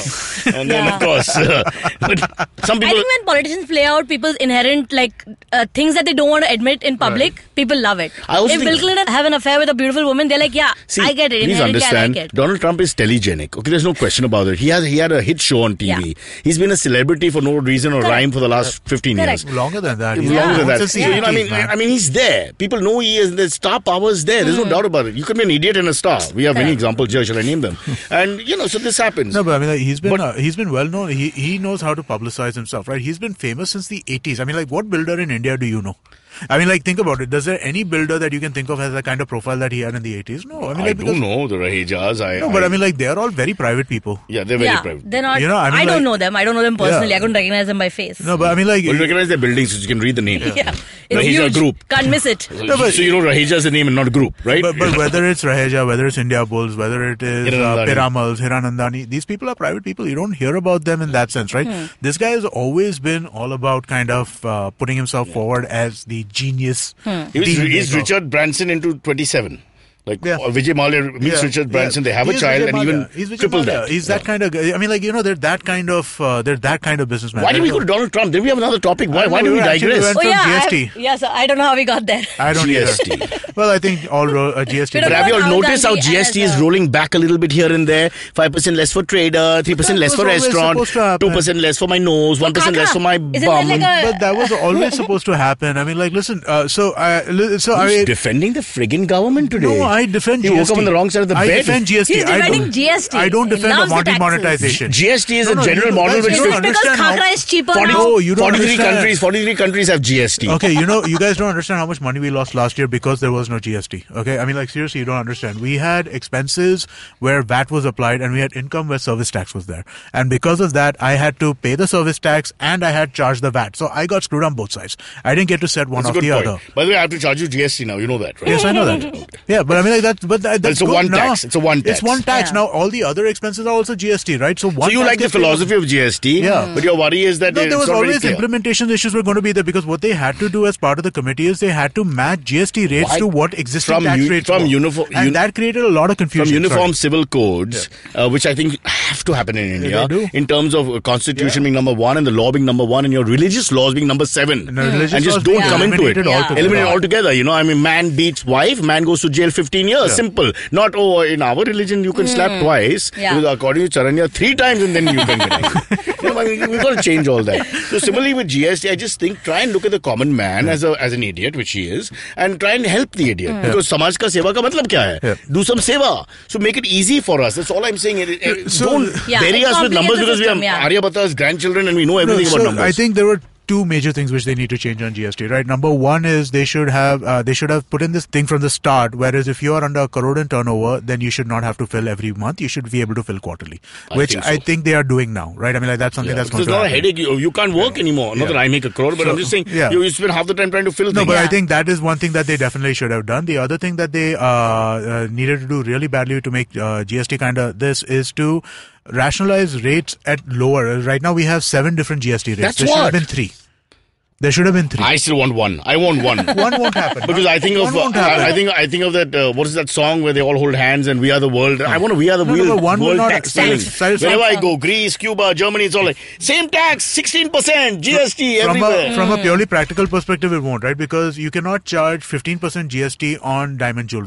And then, of course, uh, but some I people... think when politicians play out people's inherent like uh, things that they don't want to admit in public, people love it. I also if think- Bill Clinton have an affair with a beautiful woman, they're like, yeah, See, I get it. Please Inherently, understand, I like it. Donald Trump is telegenic. Okay, there's no question about it. He has he had a hit show on T V. Yeah. He's been a celebrity for no reason or Correct. rhyme for the last fifteen Correct. years. Longer than that. Longer Yeah. than that. Since the So, you know, I mean, eighties, man. I mean, he's there. People know he is. The star power is there. There's no doubt about it. You could be an idiot and a star. We have many Correct. examples here. Shall I name them? And you know, so this happens. No, but I mean, like, he's been But- uh, he's been well known. He he knows how to publicize himself, right? He's been famous since the eighties. I mean, like, what builder in India do you know? I mean, like, think about it. Does there any builder that you can think of has the kind of profile that he had in the eighties? No, I mean, I like, don't because- know the Rahejas. I, No, but I mean, like, they are all very private people. yeah, they're very yeah, private. they're not. You know, I I, mean, don't like- know them. I don't know them personally. Yeah. I couldn't recognize them by face. No, but I mean, like, Well, you recognize their buildings, so you can read the name. Yeah, it's Raheja huge. Group. Can't miss it. So, No, but- so you know Raheja is the name and not group, right? But, but whether it's Raheja, whether it's India Bulls, whether it is uh, Hiranandani. Piramals, Hiranandani, these people are private people. You don't hear about them in that sense, right? Hmm. This guy has always been all about kind of uh, putting himself forward as the genius. Hmm. He was, deal he's maker. Richard Branson into twenty-seven. Like Yeah. uh, Vijay Mallya meets Yeah, Richard Branson. yeah. They have He a is child Vijay and Mallya. even He's Vijay triple Mallya. that. He's Yeah. that kind of guy. I mean, like, you know, they're that kind of uh, they're that kind of businessman. Why did we They're- go to Donald Trump? Then we have another topic. Why, I don't why know, do we we actually digress? went- Oh from yeah, G S I T. have, yes. I don't know how we got there. I don't G S T. either. Well, I think all ro- uh, G S T. We don't But have you all Rahul noticed how Gandhi G S T as is a- rolling back a little bit here and there? five percent less for trader, three percent That less was for always restaurant, supposed to happen. two percent less for my nose, one percent less Kaka. for my Isn't that bum. like a- But that was always supposed to happen. I mean, like, listen. Uh, so, I, li- so Who's I. defending the friggin' government today? No, I defend He G S T. woke up on the wrong side of the I bed. defend G S T. He's I defending don't- G S T. I don't He defend loves the the taxes. demonetization. G S T is No, a no, general you- model guys, which you Is don't it because understand how- khakra is cheaper forty, now? No, you don't forty-three understand. countries, forty-three countries have G S T. Okay, you know, you guys don't understand how much money we lost last year because there was no G S T. Okay, I mean, like, seriously, you don't understand. We had expenses where V A T was applied, and we had income where service tax was there. And because of that, I had to pay the service tax and I had charged the V A T. So I got screwed on both sides. I didn't get to set one That's a off good the point. other. By the way, I have to charge you G S T now. You know that, right? Yes, I know that. Yeah, but I mean, like, that, but that, that's it's a good one now. tax. It's a one tax. It's one tax. Yeah. Now, all the other expenses are also G S T, right? So, one So you tax like the gets paid- philosophy of G S T, Yeah. but your worry is that No, it's there was not very always clear. implementation issues were going to be there because what they had to do as part of the committee is they had to match G S T rates Why? to what existing From tax u- rates from were. uniform- and un- that created a lot of From confusion. uniform Sorry. civil codes, uh, which I think have to happen in India, they do. in terms of uh, constitution Yeah. being number one and the law being number one and your religious laws being number seven. And the religious And just laws don't being come into it. eliminated Yeah. altogether. Eliminate it altogether. You know, I mean, man beats wife, man goes to jail fifteen years. Yeah. Simple. Not, oh, in our religion, you can slap twice. Yeah. Because according to Charanya, three times and then you can get it. You know, I mean, we've got to change all that. So similarly with G S T, I just think try and look at the common man as a as an idiot, which he is, and try and help the idiot. Because samaj ka seva ka matlab kya hai? Yeah. Do some seva. So make it easy for us. That's all I'm saying. It- it- So- Don't Yeah, bury it us with complicates numbers the because system, we are yeah. Aryabhata's grandchildren and we know No, everything so about numbers. I think there were two major things which they need to change on G S T, right? Number one is they should have uh, they should have put in this thing from the start. Whereas if you are under a crore in turnover, then you should not have to fill every month. You should be able to fill quarterly, I which think so. I think they are doing now, right? I mean, like that's something Yeah, that's because going there's to not a happen. headache. You, you can't work anymore. Not Yeah. that I make a crore, but So, I'm just saying yeah. you, you spend half the time trying to fill No, things. but I Yeah. think that is one thing that they definitely should have done. The other thing that they uh, uh, needed to do really badly to make uh, G S T kind of this is to rationalize rates at lower. Right now we have seven different G S T rates. That's there should what? have been three. There should have been three. I still want one. I want one. One won't happen. Because I think One of uh, won't happen. I think I think of that uh, what is that song where they all hold hands and we are the world. I want to we are the No, no, world, but one will world not- tax Cyrus- ceiling. Cyrus- Wherever I Cyrus- go, Greece, Cuba, Germany, it's all like same tax, sixteen percent G S T from everywhere. a, from a purely practical perspective, it won't, right? Because you cannot charge fifteen percent G S T on diamond jewelry.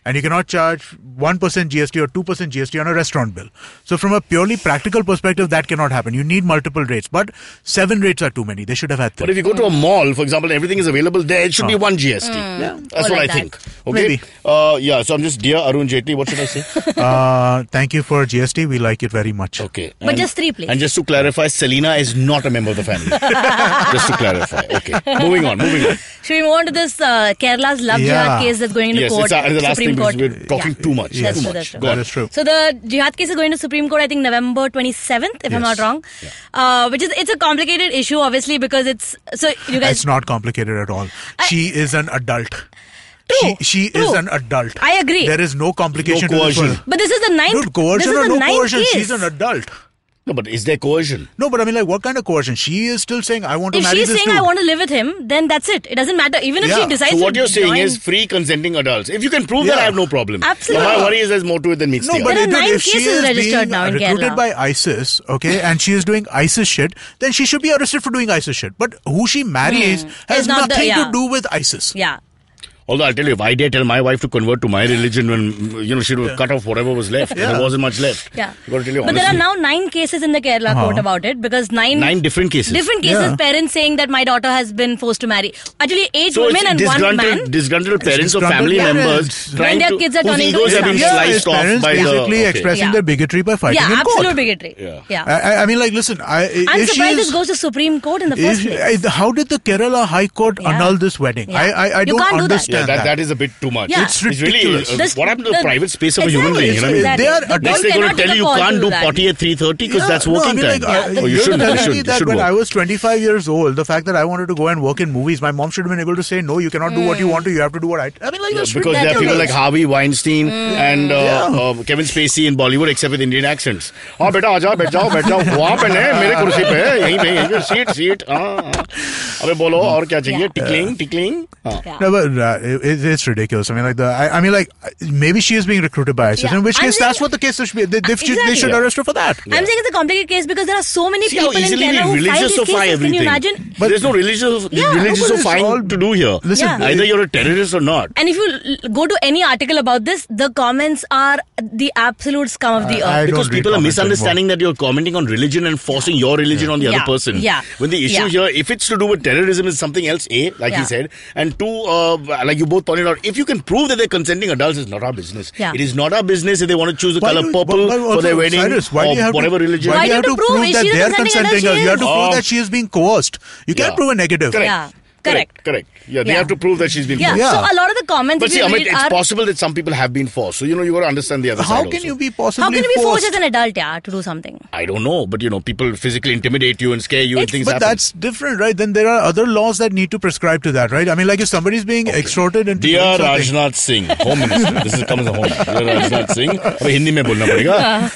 and you cannot charge one percent G S T or two percent G S T on a restaurant bill. So from a purely practical perspective, that cannot happen. You need multiple rates, but seven rates are too many. They should have had three. But if you go to a mall, for example, everything is available there, it should be one G S T. Mm. Yeah. That's Or what like I that. think. Okay. Maybe. Uh, yeah, so I'm just, dear Arun Jaitley, what should I say? Uh, thank you for G S T. We like it very much. Okay. But And- just three, please. And just to clarify, Selena is not a member of the family. Just to clarify. Okay. Moving on, moving on. Should we move on to this uh, Kerala's love Yeah. jihad case that's going into Yes, court? it's uh, the last Supreme thing Court. because we're talking Yeah. too much. Yes. That's Too true, much. that's true. Go That on. is true. So the jihad case is going to Supreme Court, I think November twenty-seventh, if I'm Yes. not wrong. Uh, which is it's a complicated issue, obviously, because it's so you guys. It's not complicated at all. she is an adult. True, She, she true. is an adult. I agree. There is no complication No to this coercion. one. But this is the ninth. Dude, coercion this or is the no ninth coercion, case. she's an adult. No, but is there coercion? No, but I mean, like, what kind of coercion? She is still saying, I want to If marry she's this saying dude. I want to live with him, then that's it. It doesn't matter. Even if Yeah. she decides So what to you're saying join, is free consenting adults. If you can prove that, Yeah. I have no problem. Absolutely. But my worry is there's more to it than meets No, the but eye. There are dude, nine if she cases is registered being now in recruited Kerala. by ISIS, okay, and she is doing ISIS shit, then she should be arrested for doing ISIS shit. But who she marries has It's not the- nothing yeah. to do with ISIS. yeah. Although I'll tell you, if I dare tell my wife to convert to my religion when, you know, she would have cut off whatever was left. Yeah. There wasn't much left. Yeah. I've got to tell you But there are honestly. now nine cases in the Kerala Uh-huh. court about it because nine Nine different cases. different cases, Yeah. parents saying that my daughter has been forced to marry. Actually, eight So women it's and one disgruntled, man. disgruntled parents or disgruntled family parents. members When trying their to, kids are whose turning to egos have been Islam. Yeah, sliced his off parents by the... basically okay. expressing Yeah. their bigotry by fighting Yeah, in court. absolute bigotry. Yeah. Yeah. I, I- I mean, like, listen, I, I'm if she surprised is, this goes to Supreme Court in the first if- place. I- how did the Kerala High Court Yeah. annul this wedding? Yeah. I, I, I You don't can't do that. understand Yeah, that, that. that is a bit too much. Yeah. It's really, ridiculous. uh, This- what happened to the, the- private space of a human Exactly, being? You know what I mean? exactly. They are The adults. Next court they're going cannot to tell take you a you call can't to do that. potty at three thirty because Yeah, that's no, I working mean, time. like, uh, oh, you you're shouldn't. You telling me should. You that should when work. I was twenty-five years old, the fact that I wanted to go and work in movies, my mom should have been able to say, no, you cannot do what you want to, you have to do what I... I mean, like, that's Because there are people like ridiculous. Harvey Weinstein and uh, Yeah. uh, Kevin Spacey in Bollywood, except with Indian accents. हाँ बेटा आजा बैठ जाओ बैठ जाओ वहाँ पे नहीं मेरे कुर्सी पे यहीं पे यहीं पे सीट सीट हाँ अबे बोलो और क्या चाहिए टिकलिंग टिकलिंग हाँ Yeah. No, but uh, it, it's ridiculous. I mean, like the. I, I mean, like maybe she is being recruited by ISIS. Yeah. In which I'm case, saying- that's what the case should be. They, they, should, they Exactly. should arrest her for that. I'm saying it's a complicated case because there are so many See how people in easily Kerala we who file these religiousify cases. Can everything. you imagine? But there's no religious Yeah. religious No, but it's fine all- to do here. Listen, Yeah. Either you're a terrorist or not. And if you l- go to any article about this, the comments are the absolute scum of the I- I earth. Because don't read people are comments misunderstanding that you're commenting on religion and forcing your religion on the Yeah. other person. Yeah. When the issue Yeah. here, if it's to do with terrorism, is something else. A, like Yeah. he said, and two, uh, like you both pointed out, if you can prove that they're consenting adults, it's not our business. Yeah. It is not our business if they want to choose the Why color do- purple why- why for their also, wedding Cyrus, why do or you have whatever to, religion. Why Why do you have do to you prove? prove Is that she the they're consenting adult? consenting? She You have to is. prove Oh. that she is being coerced. You can't Yeah. prove a negative. Correct. Yeah. Correct. Correct. Yeah, they Yeah. have to prove that she's been Yeah. forced. Yeah. So a lot of the comments But if see, you Amit, read it's are, possible that some people have been forced. So, you know, you got to understand the other How side can also. you be possibly how can you be forced forced? as an adult, yeah, to do something? I don't know, but you know, people physically intimidate you and scare you and It's- things But happen. that's different, right? Then there are other laws that need to prescribe to that, right? I mean, like if somebody's being extorted into Dear doing something- Rajnath Singh, Home Minister. This is comes a home. Dear Rajnath Singh. अबे हिंदी में बोलना पड़ेगा.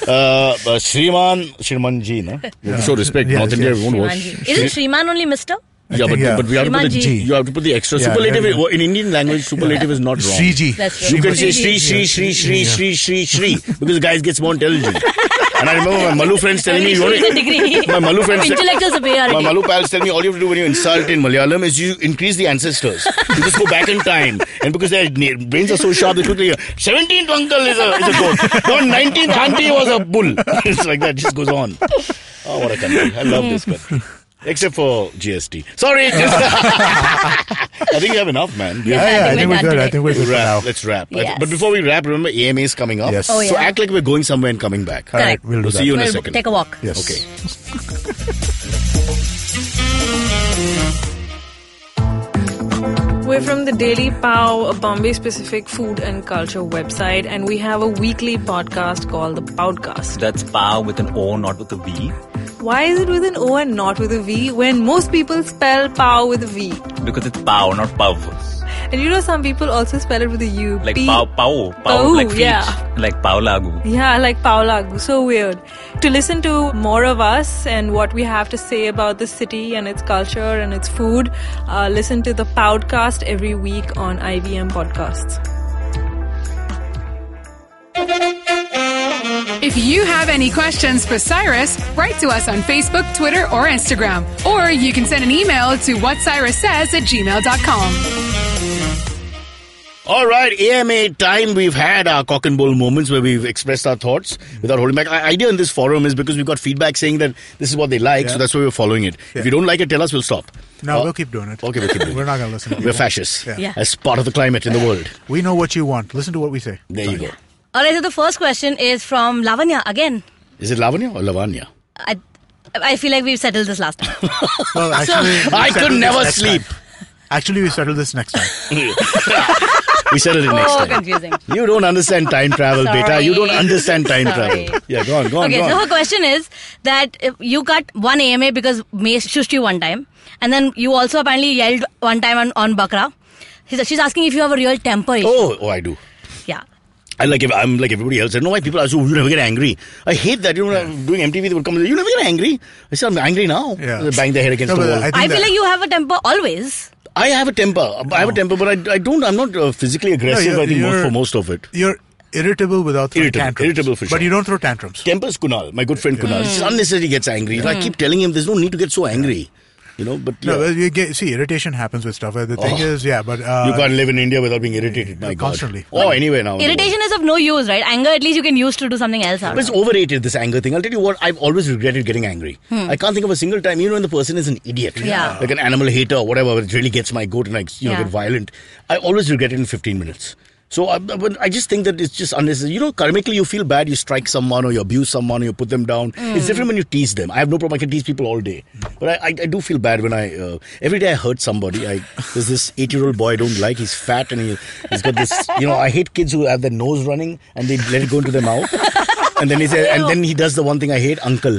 Uh, Shriman, Shriman ji, na? Show respect. Yes, North India yes. won't work. Shrimanji. Isn't Shriman only Mister? Yeah, but, think, yeah. but we have to put the Shrimanji. you have to put the extra Yeah, superlative yeah, yeah. in Indian language. Superlative is not wrong. Sriji. That's true. You can say Shri, Shri, Shri, Shri, Shri, Shri, Shri, Shri, because the guys gets more intelligent. And I remember my Malu friends telling me, you Shri is a want degree. my Malu friends, Intellectual superiority. my Malu pals tell me all you have to do when you insult in Malayalam is you increase the ancestors. You just go back in time, and because their na- brains are so sharp, they quickly seventeenth uncle is a is a goat. No, nineteenth auntie was a bull. It's like that. It just goes on. Oh, what a country! I love this country. Except for G S T. Sorry. Just I think we have enough, man. We Yeah, have- yeah, I we're think we're done good. today. I think we're good for now. Wrap. Let's wrap. I th- Yes. But before we wrap, remember A M A is coming up. Yes. Oh, So yeah. act like we're going somewhere and coming back. All right, Correct. we'll do We'll that. see you in a We'll second. take a walk. Yes. Okay. We're from the Daily Pow, a Bombay-specific food and culture website, and we have a weekly podcast called The Podcast. That's pow with an O, not with a V. Why is it with an O and not with a V when most people spell pow with a V? Because it's pow, not powerful. And you know some people also spell it with a U. Like P- pow, pow, pow, Pow, like feet. yeah. Like pow lagu. Yeah, like Paula. So weird. To listen to more of us and what we have to say about the city and its culture and its food, uh, listen to the podcast every week on I V M Podcasts. If you have any questions for Cyrus, write to us on Facebook, Twitter, or Instagram. Or you can send an email to what cyrus says at gmail dot com. All right, A M A time. We've had our cock and bull moments where we've expressed our thoughts without holding back. Our idea in this forum is because we've got feedback saying that this is what they like, Yeah. so that's why we're following it. Yeah. If you don't like it, tell us, we'll stop. No, Uh, we'll keep doing it. Okay, we'll keep doing it. We're not going to listen to We're you. fascists. Yeah. Yeah. As part of the climate in the world. We know what you want. Listen to what we say. There you go. All right, so the first question is from Lavanya again. Is it Lavanya or Lavanya? I, I feel like we've settled this last time. Well, actually, we I settle could this never next sleep. time. Actually, we settle this next time. We settled it next Oh, time. confusing. You don't understand time travel, Sorry. beta. You don't understand time Sorry. travel. Yeah, go on, go on, Okay, go so on. her question is that if you cut one A M A because May shushed you one time, and then you also apparently yelled one time on, on Bakra. She's, she's asking if you have a real temper issue. Oh, oh, I do. Yeah. I like if I'm like everybody else. I don't know why people are so you never get angry. I hate that. You know, when I'm doing M T V, they would come. You never get angry. I said I'm angry now. Yeah. They bang their head against No, the but wall. I I, think I feel that- like you have a temper always. have a temper. I have a temper, but I, I don't. I'm not uh, physically aggressive. you're- I think most, you're- for most of it. You're irritable without throwing Irritable, tantrums. irritable for sure. But you don't throw tantrums. Temper's Kunal, my good friend Kunal. He just unnecessarily gets angry. I keep telling him there's no need to get so angry. You know, but No, yeah. well, you get, see, irritation happens with stuff. The thing Oh. is, yeah, but... Uh, You can't live in India without being irritated. My God. Constantly. Oh, anyway now. Irritation is of no use, right? Anger, at least you can use to do something else out But it's of. overrated, this anger thing. I'll tell you what, I've always regretted getting angry. I can't think of a single time, even when the person is an idiot, Yeah. like an animal hater or whatever, it really gets my goat and I you know, Yeah. get violent. I always regret it in fifteen minutes. So I, but I just think that it's just unnecessary. You know, karmically you feel bad, you strike someone or you abuse someone or you put them down. It's different when you tease them. I have no problem, I can tease people all day. But I, I, I do feel bad when I, uh, every day I hurt somebody. I, there's this eight-year-old boy I don't like, he's fat and he, he's got this, you know, I hate kids who have their nose running and they let it go into their mouth. And then he says, and then he does the one thing I hate, uncle.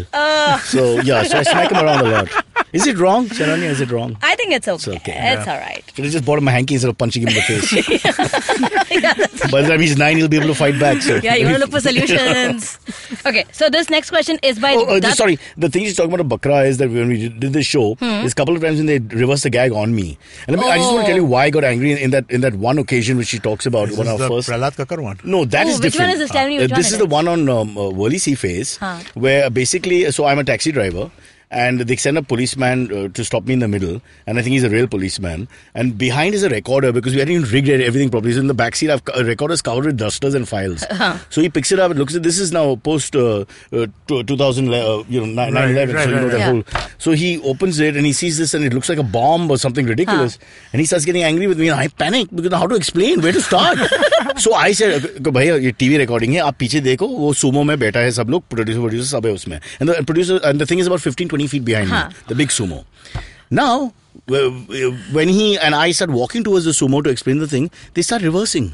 So yeah, so I smack him around a lot. Is it wrong, Sharanya? Is it wrong? I think it's okay. It's okay, It's yeah. all right. Should have just bought him a hanky instead of punching him in the face. Yeah, that's- By the time he's nine, he'll be able to fight back. So. yeah, you want to look for solutions. Okay, so this next question is by. Oh, uh, Dutt. sorry. The thing she's talking about a Bakra is that when we did this show, Hmm. there's a couple of times when they reversed the gag on me. And I, mean, I just want to tell you why I got angry in, in that in that one occasion which she talks about. This One is of the our first. Prahlad Kakar one. No, that Ooh, is which one different. is this? Tell me Uh, which one this it is the is. one on um, uh, Worli Sea Face, Huh. where basically, so I'm a taxi driver. And they send a policeman uh, to stop me in the middle, and I think he's a real policeman. And behind is a recorder because we hadn't even rigged everything properly. So in the back seat, I've a recorder's covered with dusters and files. So he picks it up and looks at this is now post uh, uh, two thousand, uh, you know, nine eleven. right, so you know right, the right. whole. So he opens it and he sees this and it looks like a bomb or something ridiculous. And he starts getting angry with me. And I panic because how to explain where to start. So I said, भैया ये TV recording है आप पीछे देखो वो Sumo में बैठा है सब लोग प्रोड्यूसर प्रोड्यूसर सब है उसमें and the producer and the thing is about fifteen twenty feet behind Huh. me the big sumo. Now when he and I start walking towards the sumo to explain the thing, they start reversing.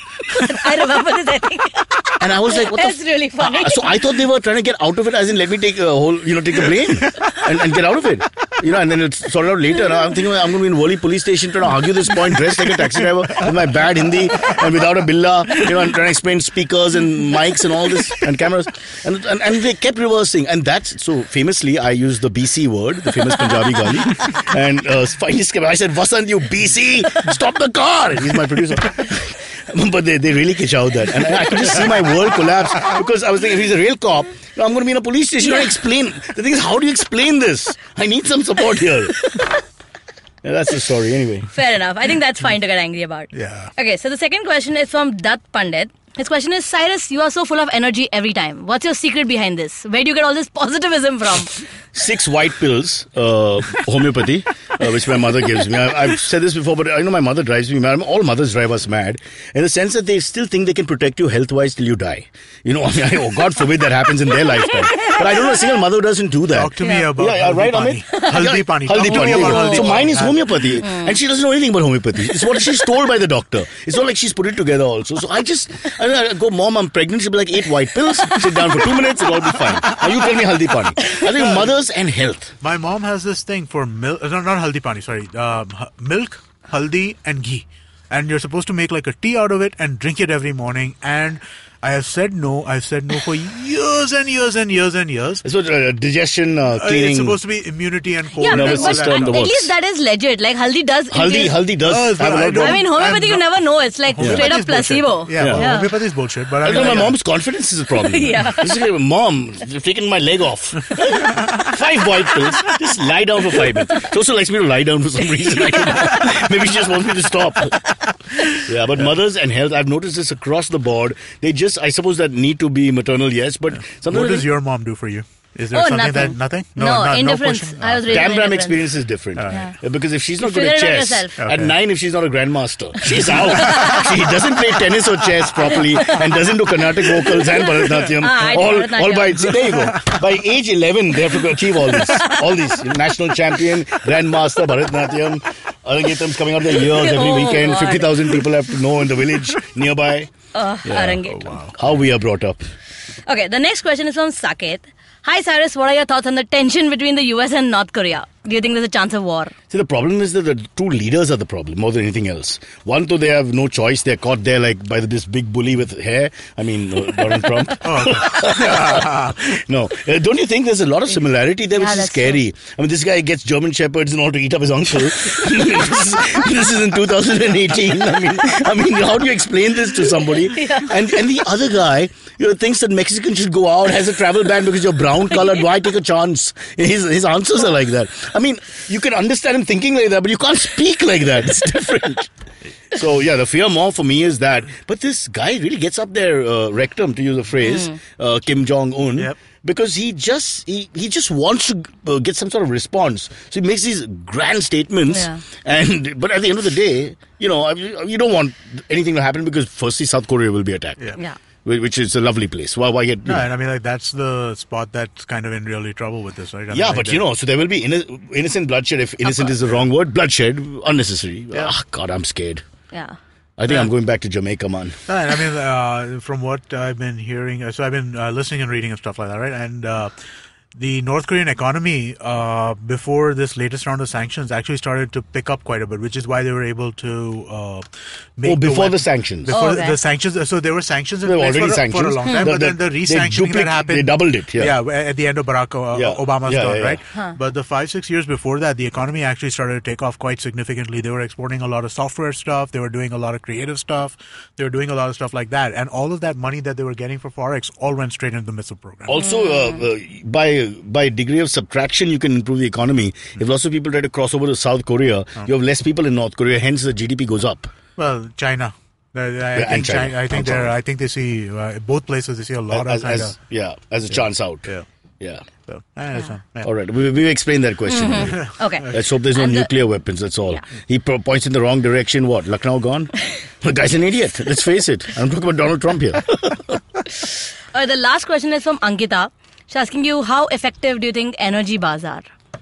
I remember this, I think. And I was like, what That's the f-? really funny. Uh, so I thought they were trying to get out of it, as in let me take a whole, you know, take the blame and, and get out of it. You know, and then it's sorted out later. I'm thinking I'm going to be in Worli police station trying to argue this point, dressed like a taxi driver with my bad Hindi and without a billa, you know, and trying to explain speakers and mics and all this and cameras. And, and, and they kept reversing. And that's, so famously, I used the B C word, the famous Punjabi gali. And uh, finally, I said, Vasant, you B C, stop the car. He's my producer. But they, they really kitch out that. And I, I could just see my world collapse because I was thinking, if he's a real cop, I'm going to be in a police station trying to explain. The thing is, how do you explain this? I need some support here. Yeah, that's the story anyway. Fair enough. I think that's fine to get angry about. Yeah. Okay, so the second question is from Dutt Pandit. His question is, Cyrus, you are so full of energy every time. What's your secret behind this? Where do you get all this positivism from? Six white pills, uh, homeopathy, uh, which my mother gives me. I, I've said this before, but I know my mother drives me mad. All mothers drive us mad in the sense that they still think they can protect you health-wise till you die. You know, I mean, oh, God forbid that happens in their lifetime. But I don't know a single mother who doesn't do that. Talk to me Yeah. about Yeah, yeah, haldi right, pani. Amit? Haldi pani. Haldi Talk to pani. me about So haldi pani. mine is homeopathy, and she doesn't know anything about homeopathy. It's what she's told by the doctor. It's not like she's put it together also. So I just, I, I go, Mom, I'm pregnant. She'll be like, eight white pills, sit down for two minutes, it'll all be fine. Now you tell me haldi pani. I think mothers and health. My mom has this thing for milk. No, not haldi pani. Sorry, um, h- milk, haldi, and ghee, and you're supposed to make like a tea out of it and drink it every morning. And I have said no. I've said no for years and years and years and years. It's what uh, digestion, uh, Uh, cleaning. It's supposed to be immunity and cold. Yeah, and but, nervous all but that. system, at the works. least that is legit. Like, haldi does. haldi, increase- haldi does Does, have but a I lot don't- of. I mean, homeopathy, I'm you not- never know. It's like Homeopathy straight is up placebo. bullshit. Yeah, well, Yeah. homeopathy is bullshit. But I I mean, know my like, mom's confidence is a problem. Yeah. She's like, Mom, you've taken my leg off. Five white pills. Just lie down for five minutes. She also likes me to lie down for some reason. I don't know. Maybe she just wants me to stop. Yeah, but mothers and health, I've noticed this across the board. They just, I suppose, that need to be maternal, yes, but sometimes. What does your mom do for you? Is there Oh, something nothing. that nothing? No, not, indifference. pushing? I was raised Tam in Bram indifference. experience is different. Yeah. Uh, Because if she's not You good at figure it out chess, yourself. at Okay. nine, if she's not a grandmaster, she's out. She doesn't play tennis or chess properly and doesn't do Carnatic vocals and Bharatanatyam. Ah, I do all, Bharatanatyam. all by, see, there you go. By age eleven, they have to achieve all this. All these. National champion, grandmaster, Bharatanatyam. Arangetam's coming out the years every Oh, weekend. God. fifty thousand people have to know in the village nearby. Uh, Yeah. Arangetam. How we are brought up. Okay, the next question is from Saket. Hi Cyrus, what are your thoughts on the tension between the U S and North Korea? Do you think there's a chance of war? See, the problem is that the two leaders are the problem more than anything else. One, though, they have no choice. They're caught there like by this big bully with hair. I mean, uh, Donald Trump. No. Uh, don't you think there's a lot of similarity there, which Yeah, is that's scary? I mean, this guy gets German Shepherds and all to eat up his uncle. this, is, this is in two thousand eighteen. I mean, I mean, how do you explain this to somebody? And and the other guy, you know, thinks that Mexicans should go out, has a travel ban because you're brown colored. Why take a chance? His his answers are like that. I mean, you can understand him thinking like that, but you can't speak like that. It's different. So, yeah, the fear more for me is that. But this guy really gets up there, uh, rectum, to use a phrase, Mm. uh, Kim Jong-un, Yep. because he just he, he just wants to uh, get some sort of response. So he makes these grand statements. Yeah. and But at the end of the day, you know, you don't want anything to happen because firstly, South Korea will be attacked. Yeah. Yeah. Which is a lovely place. Why, why get... you No, know. and I mean, like, that's the spot that's kind of in really trouble with this, right? I mean, Yeah, like, but they- you know, so there will be inno- innocent bloodshed. If innocent is the wrong word, bloodshed, unnecessary. Yeah. Ah, God, I'm scared. Yeah. I think I'm going back to Jamaica, man. No, and I mean, uh, from what I've been hearing, uh, so I've been uh, listening and reading and stuff like that, right? And uh, the North Korean economy, uh, before this latest round of sanctions, actually started to pick up quite a bit, which is why they were able to uh, make Oh, before wep- the sanctions. Before Oh, the- okay. the sanctions, so there were sanctions in There were place already for, sanctions. for a long time, The- but the- then the they re-sanctioning duplic- that happened, they doubled it, yeah. at the end of Barack uh, Yeah. Obama's Yeah, term, yeah, right? yeah. Huh. But the five six years before that, the economy actually started to take off quite significantly. They were exporting a lot of software stuff. They were doing a lot of creative stuff. They were doing a lot of stuff like that, and all of that money that they were getting for forex all went straight into the missile program. Also, uh, uh, by by degree of subtraction, you can improve the economy. If lots of people try to cross over to South Korea, you have less people in North Korea. Hence, the G D P goes up. Well, China. I, I and think China. China. I think And they're. China. I think they see uh, both places. They see a lot As, of kind as, of. yeah, as a chance out. Yeah. Yeah. So, I understand. Yeah. All right, we, we explained that question. Okay. Let's hope there's no And the- nuclear weapons. That's all. Yeah. He pro- points in the wrong direction. What? Lucknow gone? The guy's an idiot. Let's face it. I'm talking about Donald Trump here. Uh, the last question is from Ankita. She's asking you, how effective do you think energy bars are?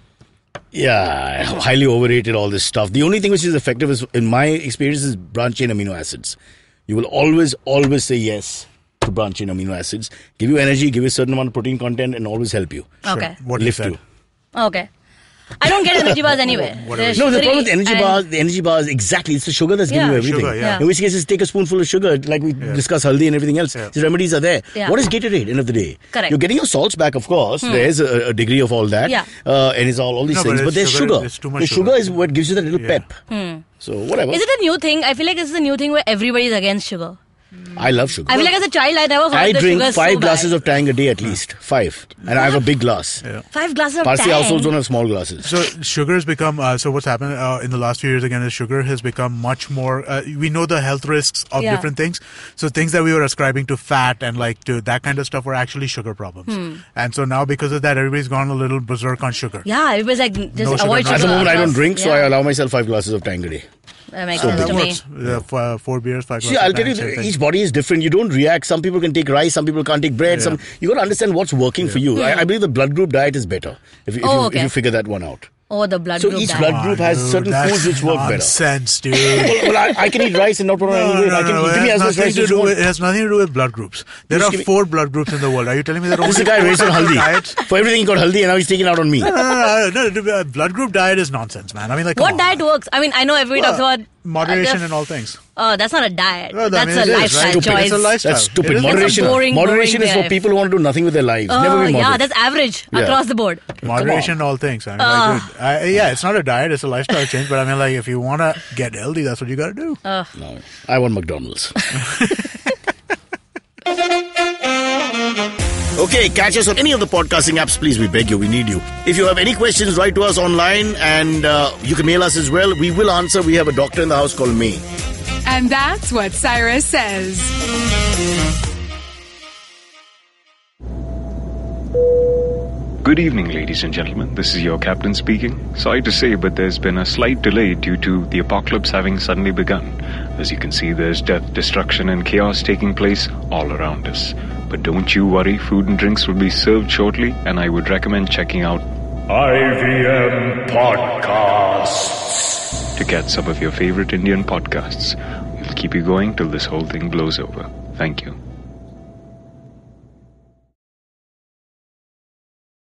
Yeah, highly overrated all this stuff. The only thing which is effective is, in my experience, is branch chain amino acids. You will always, always say yes to branch chain amino acids. Give you energy, give you a certain amount of protein content, and always help you. Okay. What you Lift said. you. Okay. I don't get energy bars anyway. They're No, the sugary problem with energy and- bars, the energy bars, exactly, it's the sugar that's giving Yeah. you everything. Sugar, yeah. In which case, just take a spoonful of sugar, like we discussed haldi and everything else. Yeah. The remedies are there. Yeah. What is Gatorade, end of the day? Correct. You're getting your salts back, of course. There's a, a degree of all that. Yeah. Uh, and it's all, all these No, but things. But, it's there's sugar- sugar. it's too much the sugar, sugar. is what gives you that little Yeah. pep. So, whatever. Is it a new thing? I feel like this is a new thing where everybody is against sugar. I love sugar. I feel like as a child, I never heard I the drink sugar five so glasses bad. of Tang a day at least. Five. And I have a big glass. Yeah. Five glasses of Parsi Tang. households don't have small glasses. So sugar has become. Uh, so what's happened uh, in the last few years again is sugar has become much more. Uh, we know the health risks of Yeah. different things. So things that we were ascribing to fat and like to that kind of stuff were actually sugar problems. Hmm. And so now because of that, everybody's gone a little berserk on sugar. Yeah, everybody's like, just No sugar, avoid no sugar. At the moment, I don't across- drink, so yeah. I allow myself five glasses of Tang a day. That makes So sense big. to That me. works. Uh, f- uh, four beers, five See, glasses. I'll of tell you, Tang, same thing. each body is different. You don't react. Some people can take rice, some people can't take bread. Yeah. Some you got to understand what's working for you. I, I believe the blood group diet is better if, you- if, Oh, you, okay. if you figure that one out. Oh, the blood So group each diet. blood group has Dude, certain that's foods which work better. nonsense, dude. Well, well, I, I can eat rice and not put on No, any no, weight. no, I can no, eat, it give me has as much nothing rice to as you do with, want. it has nothing to do with blood groups. There Just are give me- four blood groups in the world. Are you telling me that This is only a guy four raised on kinds of haldi. diets? For everything he got haldi and now he's taking out on me. No, no, no, no, no, blood group diet is nonsense, man. I mean, like, come What on. diet works? I mean, I know everybody Well, talks about moderation uh, in all things. Oh, that's not a diet. Well, I that's mean, a it is, lifestyle right? Stupid. choice. It's a lifestyle. That's stupid. It is- Moderation, That's a boring, moderation boring is for life. people who want to do nothing with their lives. Oh, Never be moderate. yeah, that's average Yeah. across the board. Moderation in all things. I mean, like, dude, I, yeah, it's not a diet; it's a lifestyle change. But I mean, like, if you want to get healthy, that's what you got to do. Uh, No, I want McDonald's. Okay, catch us on any of the podcasting apps, please. We beg you, we need you. If you have any questions, write to us online and uh, you can mail us as well. We will answer. We have a doctor in the house called May. And that's what Cyrus says. Good evening, ladies and gentlemen. This is your captain speaking. Sorry to say, but there's been a slight delay due to the apocalypse having suddenly begun. As you can see, there's death, destruction, and chaos taking place all around us. But don't you worry, food and drinks will be served shortly, and I would recommend checking out I V M Podcasts to catch some of your favorite Indian podcasts. We'll keep you going till this whole thing blows over. Thank you.